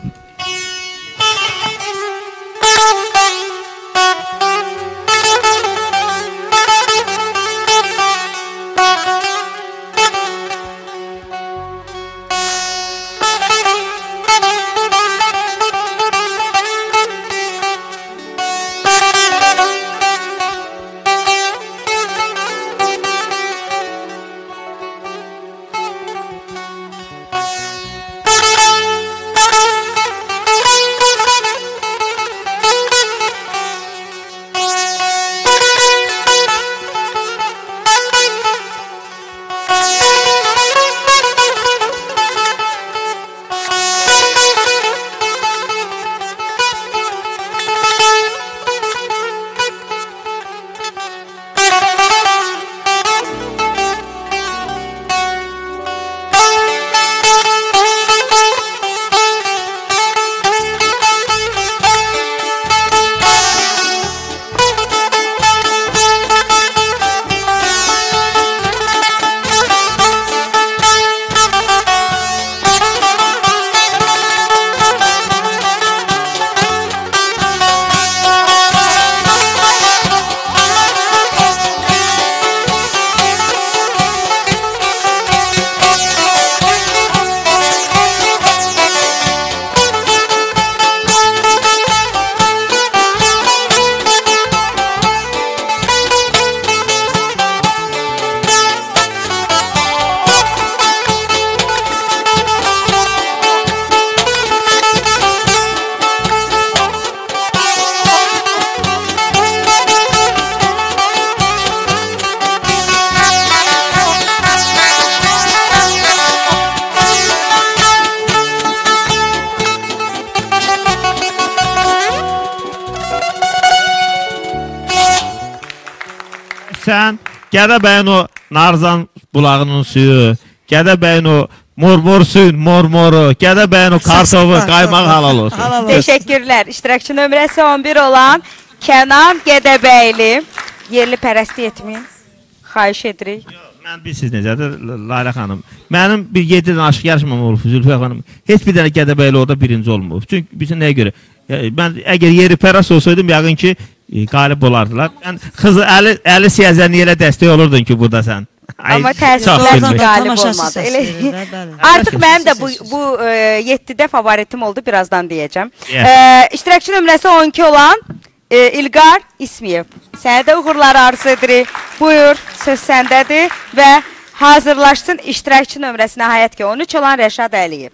S5: Sən Gədəbəyin o Narzan bulağının suyu, Gədəbəyin o mormor suyun mormoru, Gədəbəyin o kartofu, qaymaq halal olsun.
S3: Halal olsun.
S1: Teşekkürler. İştirakçı nömrəsi on bir olan Kənan Gədəbəyli. Yerli pərəsti etmeyin. Xahiş edirik.
S5: Mən bilsiz necədir Layla xanım. Mənim bir yedi dənə aşıq yarışmam olub Zülfiyyə xanım. Heç bir dənə Gədəbəyli orada birinci olmur. Çünki bizim nəyə görə? Mən əgər yeri pəras olsaydım yəqin ki qalib olardılar. Mən xızı Əli Əli Siyazəni elə dəstək olurdun ki burada sən.
S1: Amma
S5: Çox
S1: təəssüflər ki,
S5: bildim.
S1: qalib
S3: Tamaşaçı
S1: olmadı.
S3: səs
S1: Elə-
S3: verir də, bəli.
S1: Artıq mənim də bu, bu e, yeddidə favoritim oldu. Birazdan deyəcəm.
S5: Yes.
S1: E, iştirakçı nömrəsi on iki olan e, İlqar İsmiyev. Sənə də uğurlar arzu edirik. Buyur, söz səndədir və hazırlaşsın iştirakçı nömrəsi nəhayət ki on üç olan Rəşad Əliyev.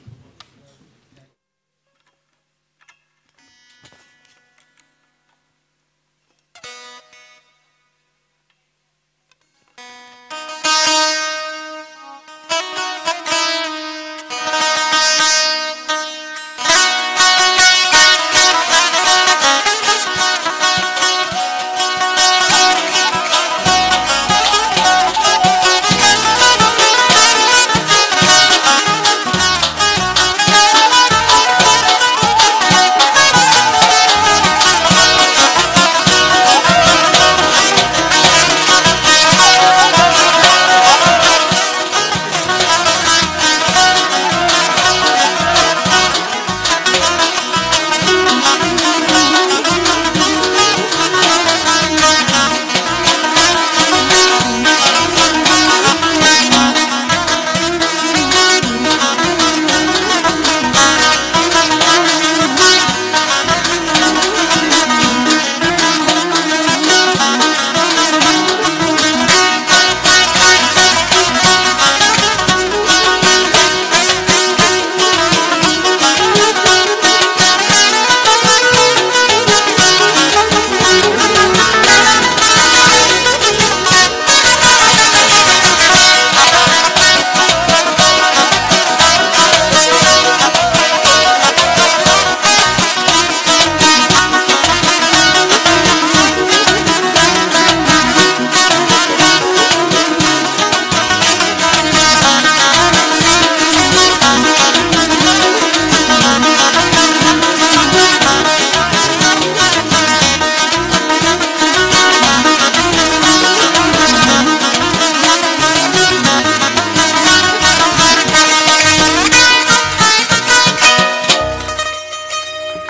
S7: Thank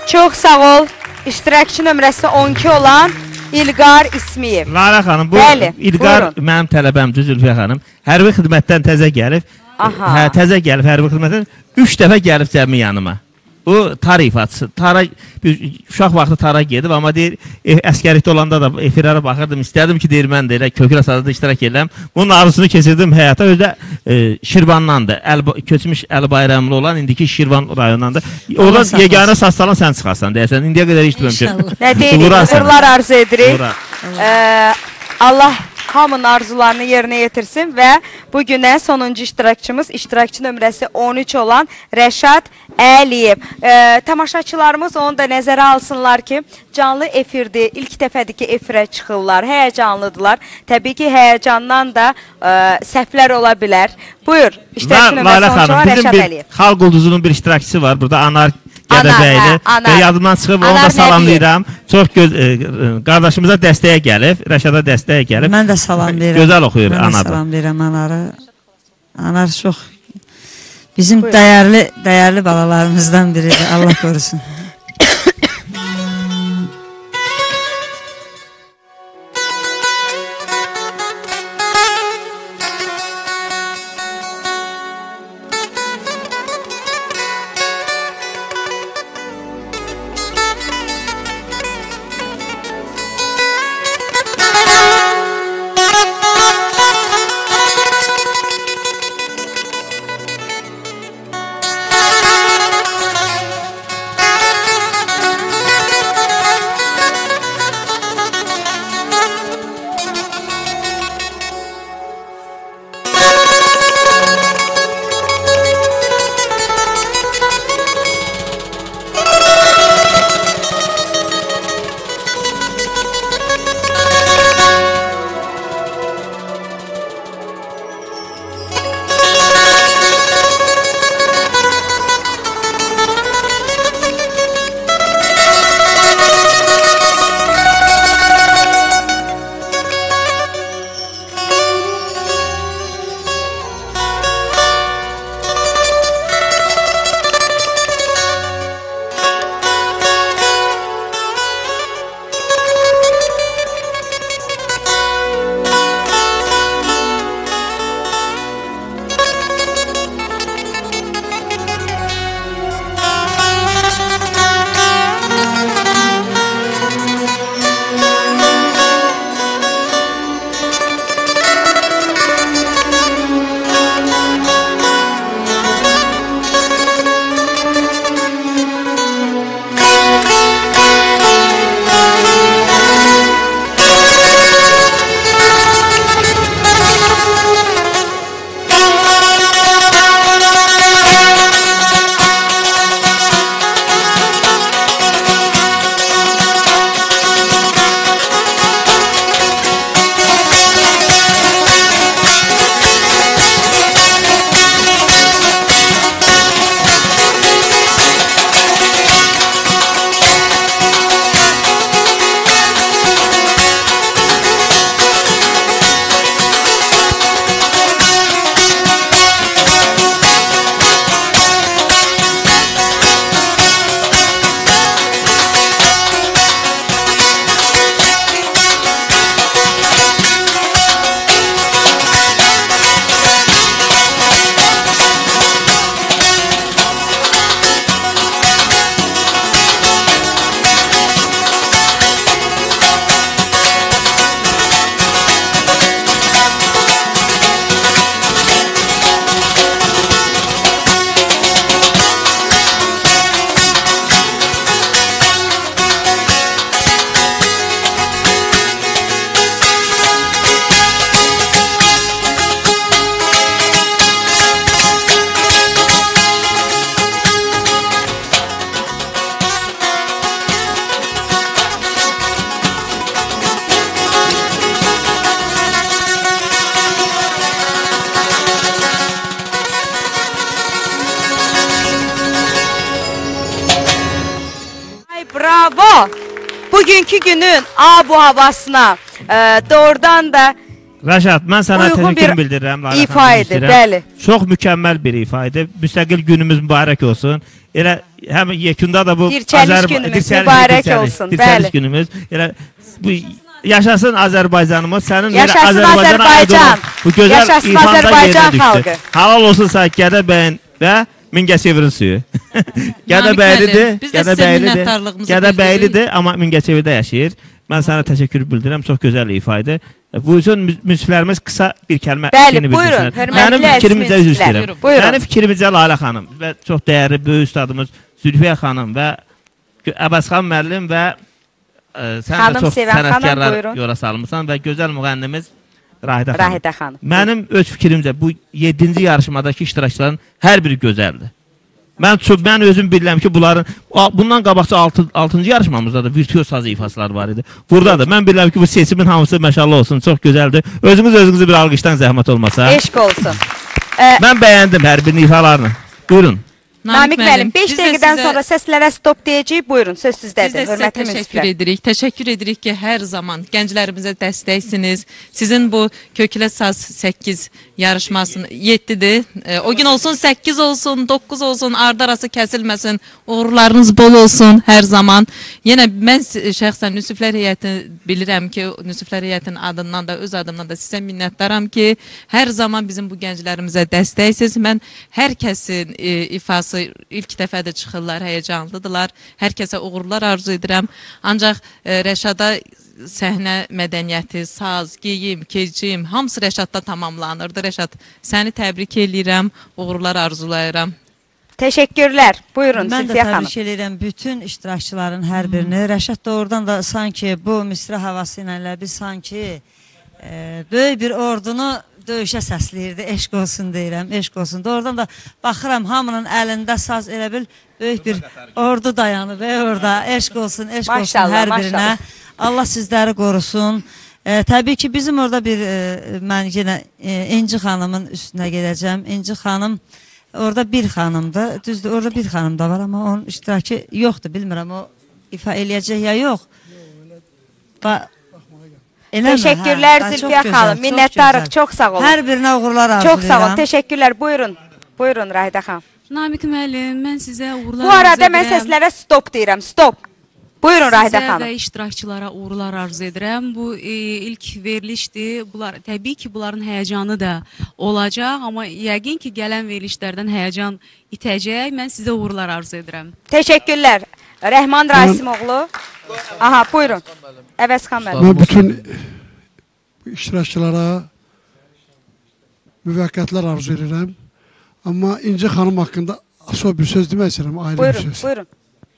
S1: Çox sağ ol. İştirakçı nömrəsi on iki olan İlqar İsmiyev.
S5: Lara xanım, bu
S1: Bəli,
S5: İlqar
S1: buyurun.
S5: mənim tələbəmdir, Zülfiyə xanım. Hərbi xidmətdən təzə gəlib.
S1: Aha.
S5: Hə, təzə gəlib hərbi xidmətdən. Üç dəfə gəlib cəmi yanıma. Bu tarifatçı. Tara, uşaq vaxtı tara gedib, amma deyir, e, əskərlikdə olanda da efirlərə baxırdım, istədim ki, deyir, mən də elə kökül əsasında iştirak edirəm. Bunun arzusunu keçirdim həyata, özdə e, Şirvandandır, əl, köçmüş Əli Bayramlı olan, indiki Şirvan rayonundandır. Orada yeganə saz salan sən çıxarsan, deyəsən, indiyə qədər işləmişəm.
S1: Nə deyirik, uğurlar arzu edirik. Ee, Allah hamının arzularını yerinə yetirsin və bugünə sonuncu iştirakçımız, iştirakçı nömrəsi on üç olan Rəşad Əliyev. Ee, tamaşaçılarımız onu da nəzərə alsınlar ki, canlı efirdir, ilk dəfədir ki, efirə çıxırlar, həyəcanlıdırlar. Təbii ki, həyəcandan da e, səhvlər ola bilər. Buyur, iştirakçı nömrəsi on üç olan Rəşad Əliyev.
S5: Xalq ulduzunun bir iştirakçısı var, burada Anar Gədəbəyli və yadımdan çıxıb, onu da salamlayıram. Çox göz, e, qardaşımıza dəstəyə gəlib, Rəşada dəstəyə gəlib.
S3: Mən də salamlayıram.
S5: Gözəl oxuyur
S3: Mən
S5: Anar.
S3: də salamlayıram Anarı. Anar çox bizim dəyərli, dəyərli balalarımızdan biridir, Allah korusun.
S1: Bravo! Bugünkü günün abu havasına e, doğrudan da
S5: Rəşad, mən sənə
S1: uyğun
S5: təşəkkür
S1: bir
S5: bildirirəm.
S1: ifa edir, bəli.
S5: Çox mükəmməl bir ifa edir. Müstəqil günümüz mübarək olsun. Elə həm yekunda da bu
S1: Dirçəliş günümüz mübarək olsun.
S5: Dirçəliş günümüz. Elə bu yaşasın Azərbaycanımız. Sənin
S1: yaşasın Azərbaycan.
S5: Bu gözəl
S1: yaşasın
S5: ifanda
S1: Azərbaycan
S5: yerinə
S1: xalqı.
S5: düşdü. Halal olsun sənə Gədəbəyin və Mingəçevirin suyu. Gədəbəylidir. Gədəbəylidir. Gədəbəylidir, amma Mingəçevirdə yaşayır. Mən sənə təşəkkür bildirirəm. Çox gözəl ifa idi. Bu üçün müsiflərimiz qısa bir kəlmə
S1: Bəli, buyurun. Hörmətli
S5: fikrimizə üzr istəyirəm. Mənim fikrimizə Lalə xanım və çox dəyərli böyük ustadımız Zülfiyə xanım və Əbəsxan müəllim və sən də çox sənətkarlar yola salmışsan və gözəl müğənnimiz Rahidə xanım.
S1: Rahidə xanım.
S5: Mənim öz fikrimcə bu yeddinci yarışmadakı iştirakçıların hər biri gözəldir. Mən çox, mən özüm bilirəm ki, bunların bundan qabaqca altıncı yarışmamızda da virtuoz sazı ifaslar var idi. Buradadır. Mən bilirəm ki, bu seçimin hamısı məşallah olsun, çox gözəldir. Özünüz özünüzü bir alqışdan zəhmət olmasa.
S1: Eşq olsun.
S5: Mən bəyəndim hər birinin ifalarını. Buyurun.
S1: Namiq müəllim, beş dəqiqədən sonra səslərə stop deyəcəyik. Buyurun, söz sizdədir, hörmətli müsiflər.
S2: Təşəkkür edirik. Təşəkkür edirik ki, hər zaman gənclərimizə dəstəksiniz. Sizin bu Köklə Saz səkkiz yarışmasının yeddidir. O gün olsun, səkkiz olsun, doqquz olsun, ardı arası kəsilməsin. Uğurlarınız bol olsun hər zaman. Yenə mən şəxsən Nüsiflər heyəti bilirəm ki, Nüsiflər heyətinin adından da, öz adımdan da sizə minnətdaram ki, hər zaman bizim bu gənclərimizə dəstəksiniz. Mən hər kəsin e, ifası ilk dəfə də çıxırlar, həyəcanlıdırlar. Hər kəsə uğurlar arzu edirəm. Ancaq e, Rəşada səhnə mədəniyyəti, saz, geyim, kecim, hamısı Rəşadda tamamlanırdı. Rəşad, səni təbrik edirəm, uğurlar arzulayıram.
S1: Təşəkkürlər. Buyurun,
S3: mən
S1: Zülfiyə xanım.
S3: Mən də təbrik edirəm bütün iştirakçıların hər birini. Hmm. Rəşad da oradan da sanki bu misra havası ilə biz sanki e, böyük bir ordunu döyüşə səsləyirdi, eşq olsun deyirəm, eşq olsun. Oradan da baxıram, hamının əlində saz elə bil, böyük bir ordu dayanıb, e, orada, eşq olsun, eşq maşallah, olsun hər birinə. Maşallah. Allah sizləri qorusun. E, təbii ki, bizim orada bir, e, mən yenə e, İnci xanımın üstünə gedəcəm. İnci xanım, orada bir xanımdır, düzdür, orada bir xanım da var, amma onun iştirakı yoxdur, bilmirəm, o ifa eləyəcək ya yox. Ba Eləmə,
S1: təşəkkürlər hə, Zülfiyə xanım, minnətdarıq, çox sağ olun.
S3: Hər birinə uğurlar arzulayıram.
S1: Çox sağ olun, təşəkkürlər, buyurun, buyurun Rahidə xanım.
S7: Namiq müəllim, mən sizə uğurlar
S1: Bu arada mən səslərə stop deyirəm, stop. Buyurun Rahidə xanım.
S7: Sizə və iştirakçılara uğurlar arzu edirəm. Bu e, ilk verilişdir. Bunlar, təbii ki, bunların həyəcanı da olacaq, amma yəqin ki, gələn verilişlərdən həyəcan itəcək. Mən sizə uğurlar arzu edirəm.
S1: Təşəkkürlər. Rəhman Rasimoğlu. Aha, buyurun. Əvəzxan müəllim.
S8: Mən bütün iştirakçılara müvəqqətlər arzu edirəm. Amma İnci xanım haqqında asıl bir söz demək istəyirəm, ayrı
S1: buyurun,
S8: bir söz.
S1: Buyurun,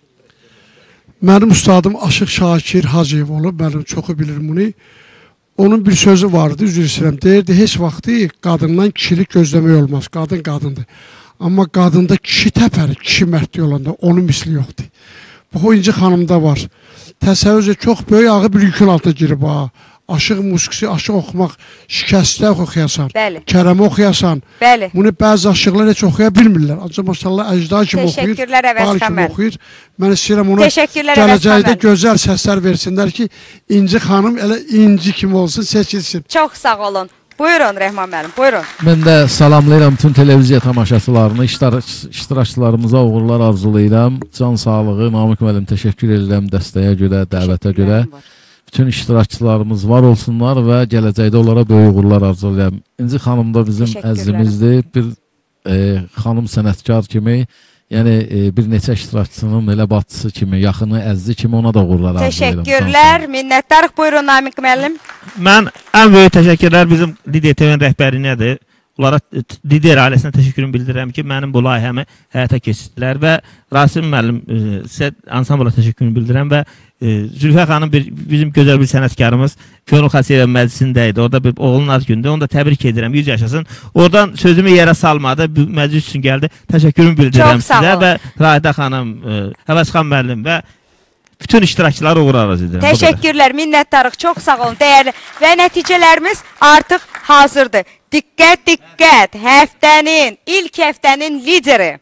S8: Mənim ustadım Aşıq Şakir Hacıyev olub, mənim çoxu bilirim bunu. Onun bir sözü vardı, üzr istəyirəm, deyirdi, heç vaxtı qadından kişilik gözləmək olmaz, qadın qadındır. Amma qadında kişi təpəri, kişi mərdlik olanda onun misli yoxdur. Bu İnci xanımda var. Təsəvvürcə çox böyük ağı bir yükün altına girib ha. Aşıq musiqisi, aşıq oxumaq, şikəstə oxuyasan,
S1: bəli,
S8: kərəmə oxuyasan.
S1: Bəli.
S8: Bunu bəzi aşıqlar heç oxuya bilmirlər. Ancaq maşallah əcda kimi oxuyur, bal kimi oxuyur. Mən istəyirəm ona gələcəkdə gözəl səslər versinlər ki, İnci xanım elə İnci kimi olsun, seçilsin.
S1: Çox sağ olun. Buyurun Rəhman müəllim, buyurun.
S9: Mən də salamlayıram bütün televiziya tamaşaçılarını, iştirakçılarımıza uğurlar arzulayıram. Can sağlığı, Namiq müəllim təşəkkür edirəm dəstəyə görə, dəvətə görə. Bütün iştirakçılarımız var olsunlar və gələcəkdə onlara böyük uğurlar arzulayıram. İnci xanım da bizim əzizimizdir, bir e, xanım sənətkar kimi, yəni e, bir neçə iştirakçının elə batçısı kimi, yaxını, əzizi kimi ona da uğurlar arzulayıram.
S1: Təşəkkürlər, minnətdarıq. Buyurun Namiq müəllim.
S5: Mən ən böyük təşəkkürlər bizim Lider T V-nin rəhbərinədir. Onlara Lider ailəsinə təşəkkürümü bildirirəm ki, mənim bu layihəmi həyata keçirdilər və Rasim müəllim sizə ansambla təşəkkürümü bildirirəm və e, Zülfiyə xanım bir, bizim gözəl bir sənətkarımız Fiyonul Xasiyev məclisində idi. Orada bir oğlunun ad gündür. Onu da təbrik edirəm. yüz yaşasın. Oradan sözümü yerə salmadı. Məclis üçün gəldi. Təşəkkürümü bildirirəm sizə və Rahidə xanım, e, Əvəzxan müəllim və bütün iştirakçılara uğur arzu edirəm.
S1: Təşəkkürlər, minnətdarıq. Çox sağ olun, dəyərli. Və nəticələrimiz artıq hazırdır. Diqqət, diqqət. Həftənin, ilk həftənin lideri.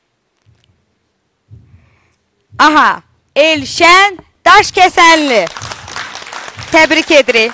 S1: Aha, Elşən Daşkəsənli. Təbrik edirik.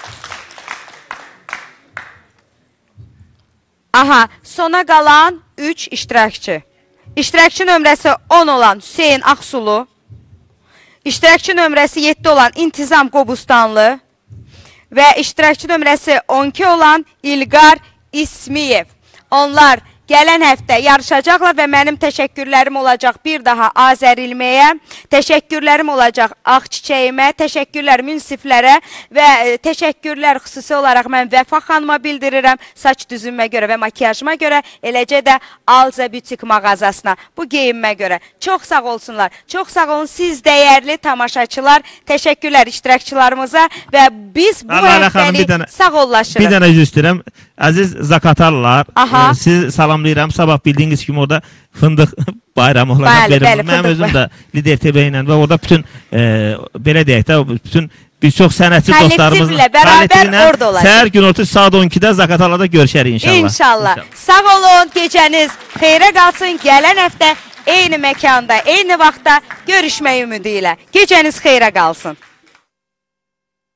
S1: Aha, sona qalan üç iştirakçı. İştirakçı nömrəsi on olan Hüseyin Aksulu, İştirakçı nömrəsi yeddi olan İntizam Qobustanlı və iştirakçı nömrəsi on iki olan İlqar İsmiyev. Onlar gələn həftə yarışacaqlar və mənim təşəkkürlərim olacaq bir daha Azər İlməyə, təşəkkürlərim olacaq Ağçiçəyimə, təşəkkürlər münsiflərə və təşəkkürlər xüsusi olaraq mən Vəfa xanıma bildirirəm saç düzünmə görə və makiyajıma görə, eləcə də Alza Butik mağazasına bu geyinmə görə. Çox sağ olsunlar, çox sağ olun siz dəyərli tamaşaçılar, təşəkkürlər iştirakçılarımıza və biz bu həftəni sağ ollaşırıq.
S5: Bir dənə üzr istəyirəm, əziz Zakatarlılar, e, siz salamlayıram. Sabah bildiyiniz kimi orada fındıq bayramı olacaq. Mənim özüm də Lider T V ilə və orada bütün e, belə deyək də bütün bir çox sənətçi dostlarımızla
S1: bərabər orada olacaq.
S5: Səhər günorta saat on ikidə Zakatarlarda görüşərik inşallah.
S1: İnşallah. Sağ olun, gecəniz xeyrə qalsın. Gələn həftə eyni məkanda, eyni vaxtda görüşmək ümidi ilə. Gecəniz xeyrə qalsın.